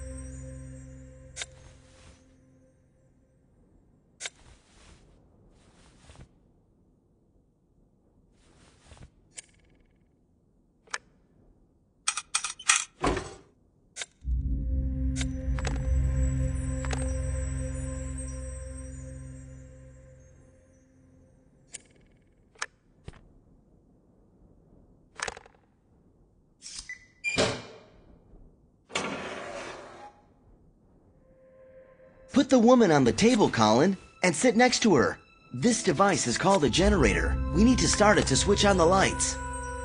Put the woman on the table, Colin, and sit next to her. This device is called a generator. We need to start it to switch on the lights.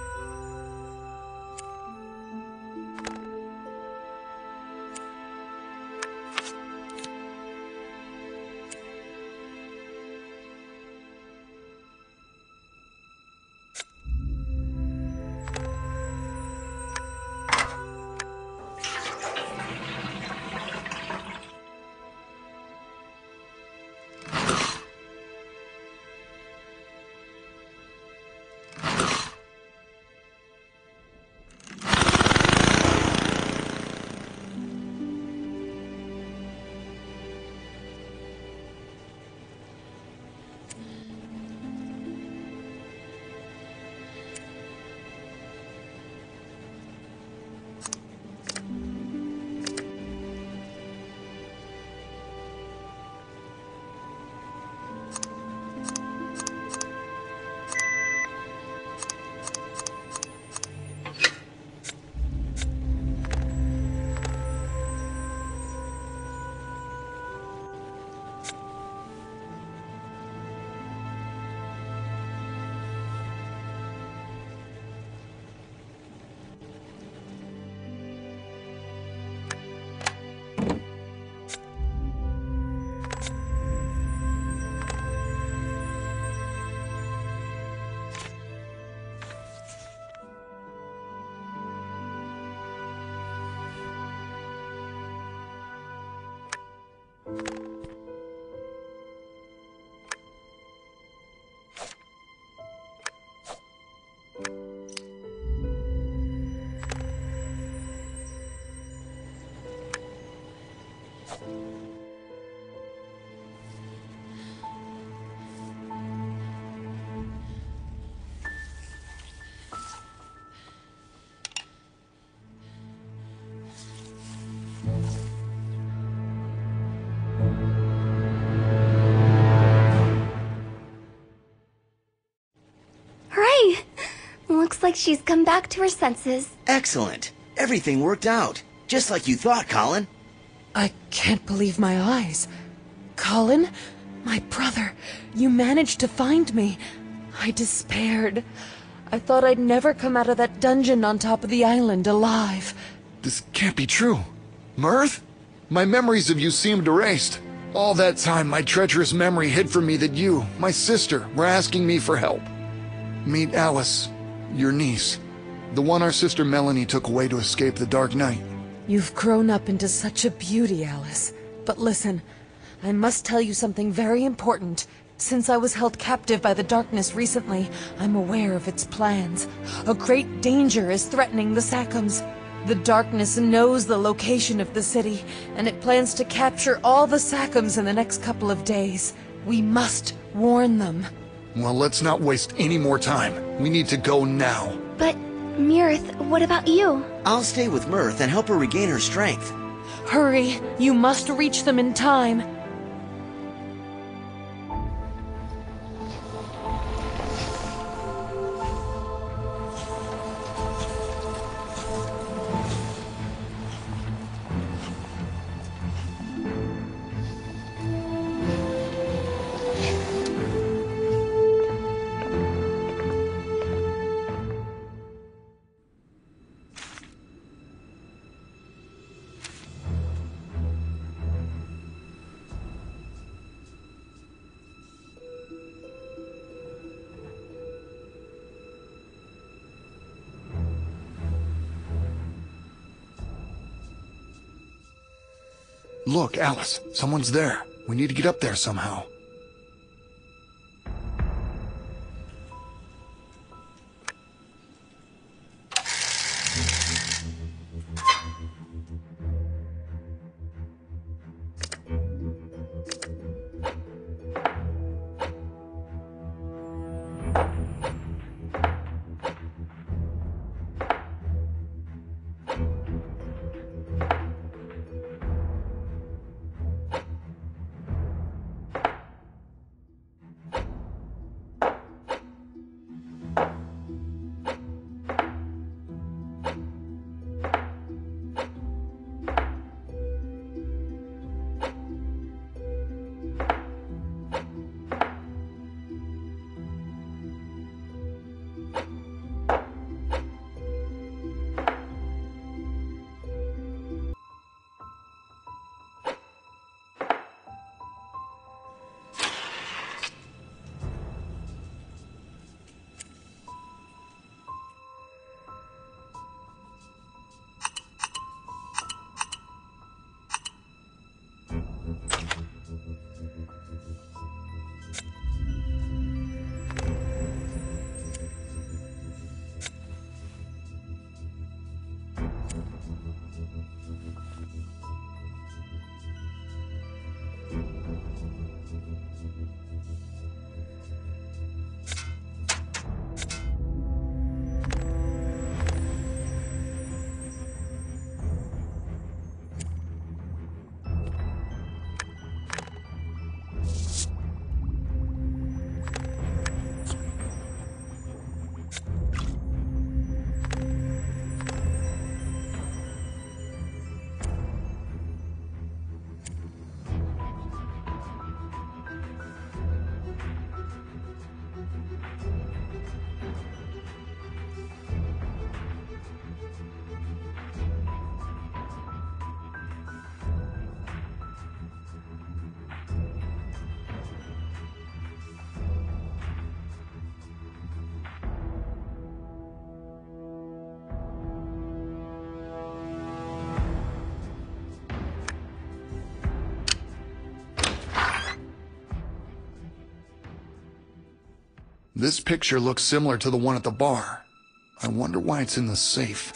Looks like she's come back to her senses. Excellent. Everything worked out. Just like you thought, Colin. I can't believe my eyes. Colin? My brother. You managed to find me. I despaired. I thought I'd never come out of that dungeon on top of the island alive. This can't be true. Mirth? My memories of you seemed erased. All that time, my treacherous memory hid from me that you, my sister, were asking me for help. Meet Alice, your niece. The one our sister Melanie took away to escape the Dark Knight. You've grown up into such a beauty, Alice. But listen, I must tell you something very important. Since I was held captive by the darkness recently, I'm aware of its plans. A great danger is threatening the Sackhams. The darkness knows the location of the city, and it plans to capture all the Sackhams in the next couple of days. We must warn them. Well, let's not waste any more time. We need to go now. But, Mirth, what about you? I'll stay with Mirth and help her regain her strength. Hurry, you must reach them in time. Look, Alice, someone's there. We need to get up there somehow. This picture looks similar to the one at the bar. I wonder why it's in the safe.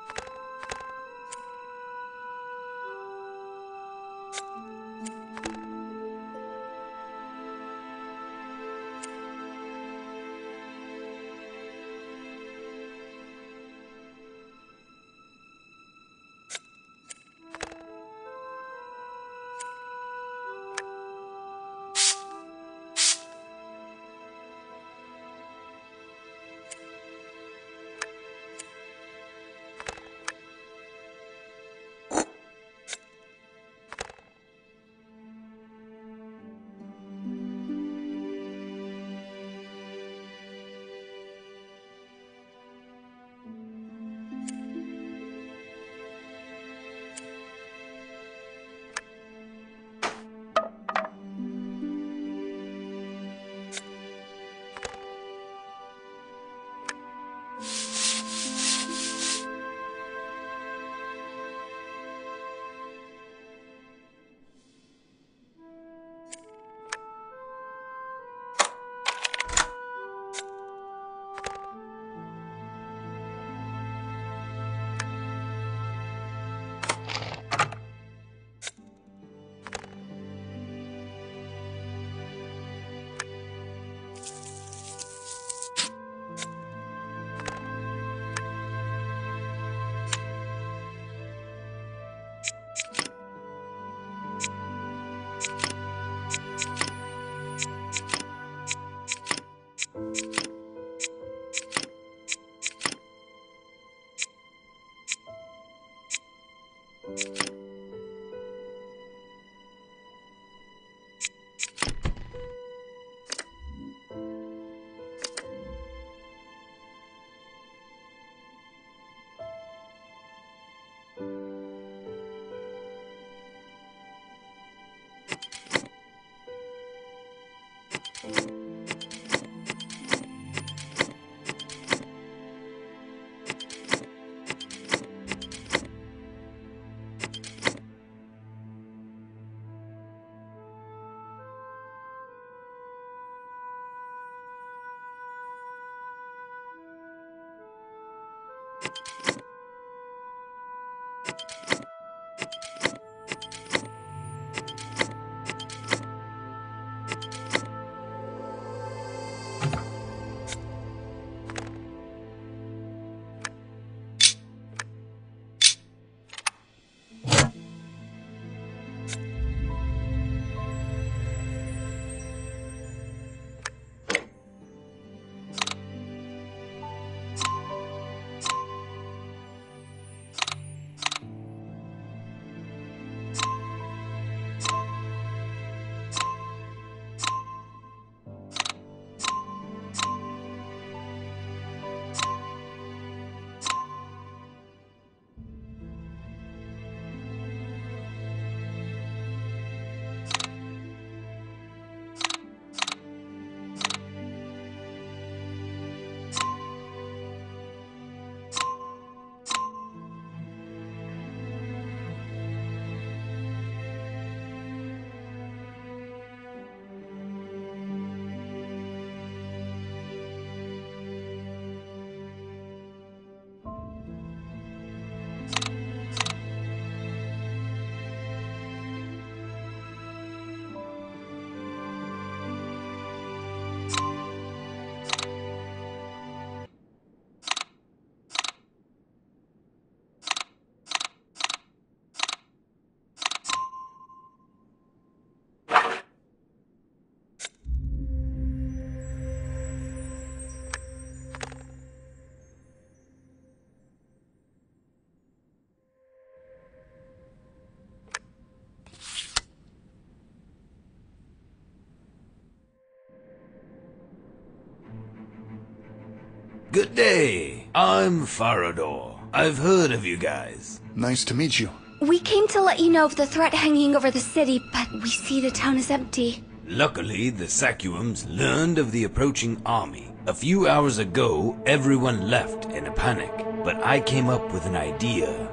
Good day. I'm Farador. I've heard of you guys. Nice to meet you. We came to let you know of the threat hanging over the city, but we see the town is empty. Luckily, the Sakuums learned of the approaching army. A few hours ago, everyone left in a panic, but I came up with an idea.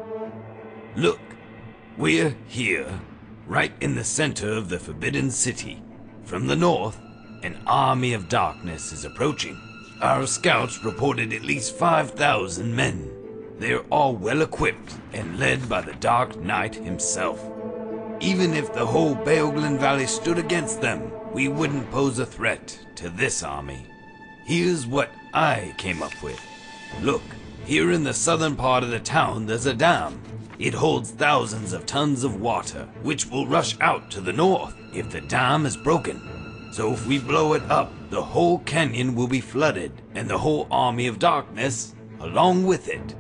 Look, we're here, right in the center of the Forbidden City. From the north, An army of darkness is approaching. Our scouts reported at least 5,000 men. They're all well equipped and led by the Dark Knight himself. Even if the whole Beoglan Valley stood against them, we wouldn't pose a threat to this army. Here's what I came up with. Look, here in the southern part of the town there's a dam. It holds thousands of tons of water, which will rush out to the north if the dam is broken. So if we blow it up, the whole canyon will be flooded, and the whole army of darkness along with it.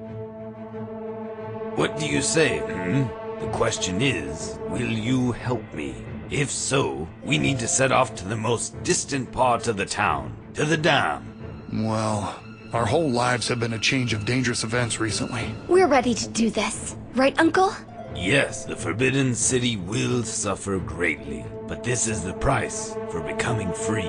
What do you say, The question is, will you help me? If so, we need to set off to the most distant part of the town, to the dam. Well, our whole lives have been a change of dangerous events recently. We're ready to do this. Right, Uncle? Yes, the Forbidden City will suffer greatly, but this is the price for becoming free.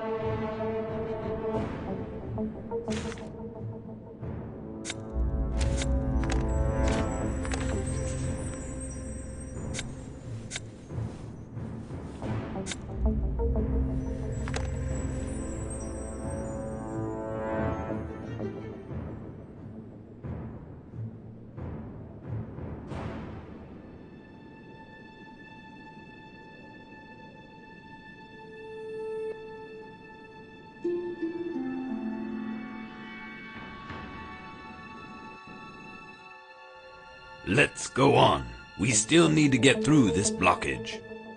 Let's go on. We still need to get through this blockage.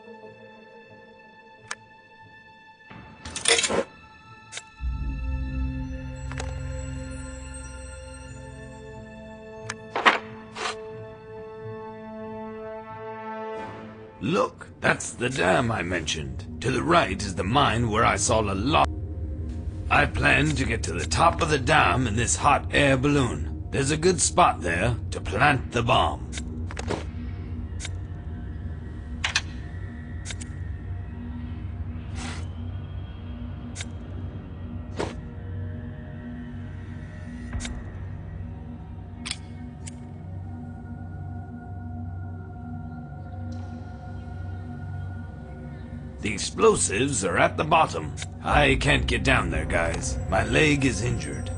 Look, that's the dam I mentioned. To the right is the mine where I saw a lot. I plan to get to the top of the dam in this hot air balloon. There's a good spot there to plant the bomb. The explosives are at the bottom. I can't get down there, guys. My leg is injured.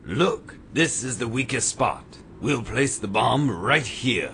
Look, this is the weakest spot. We'll place the bomb right here.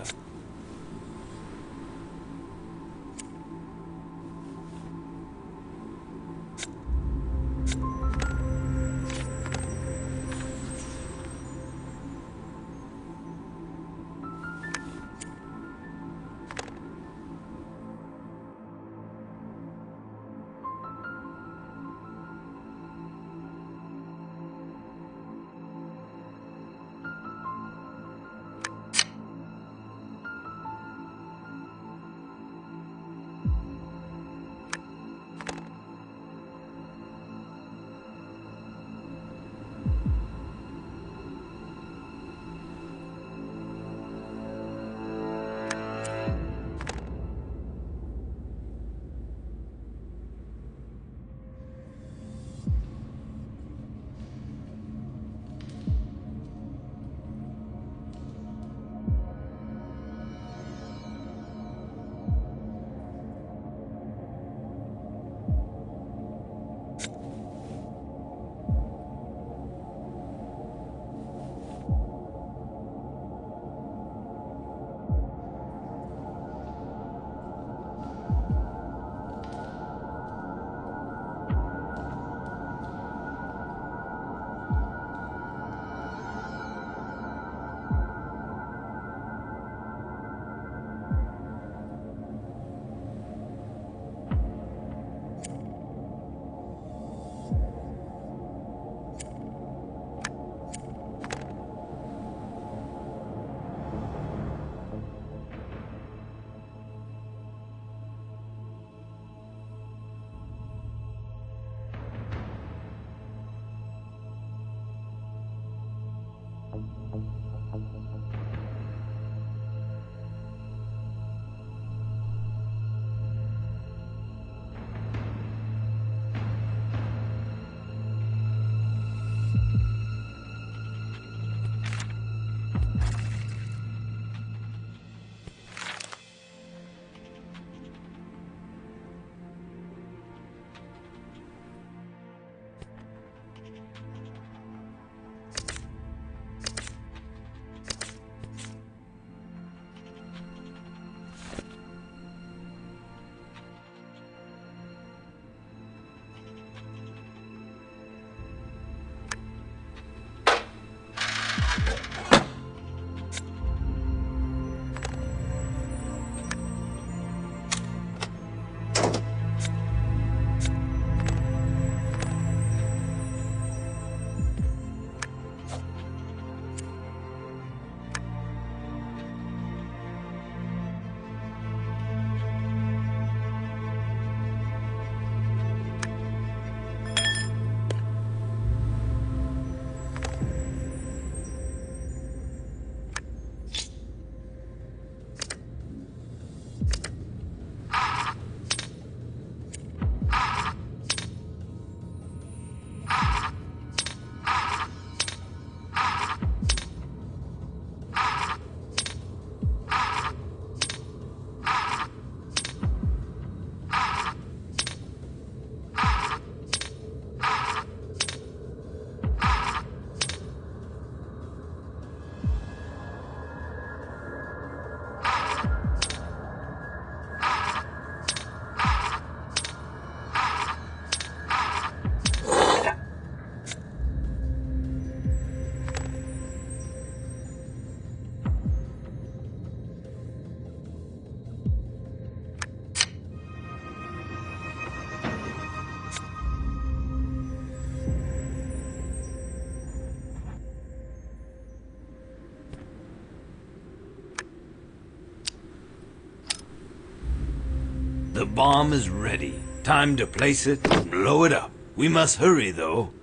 The bomb is ready. Time to place it and blow it up. We must hurry, though.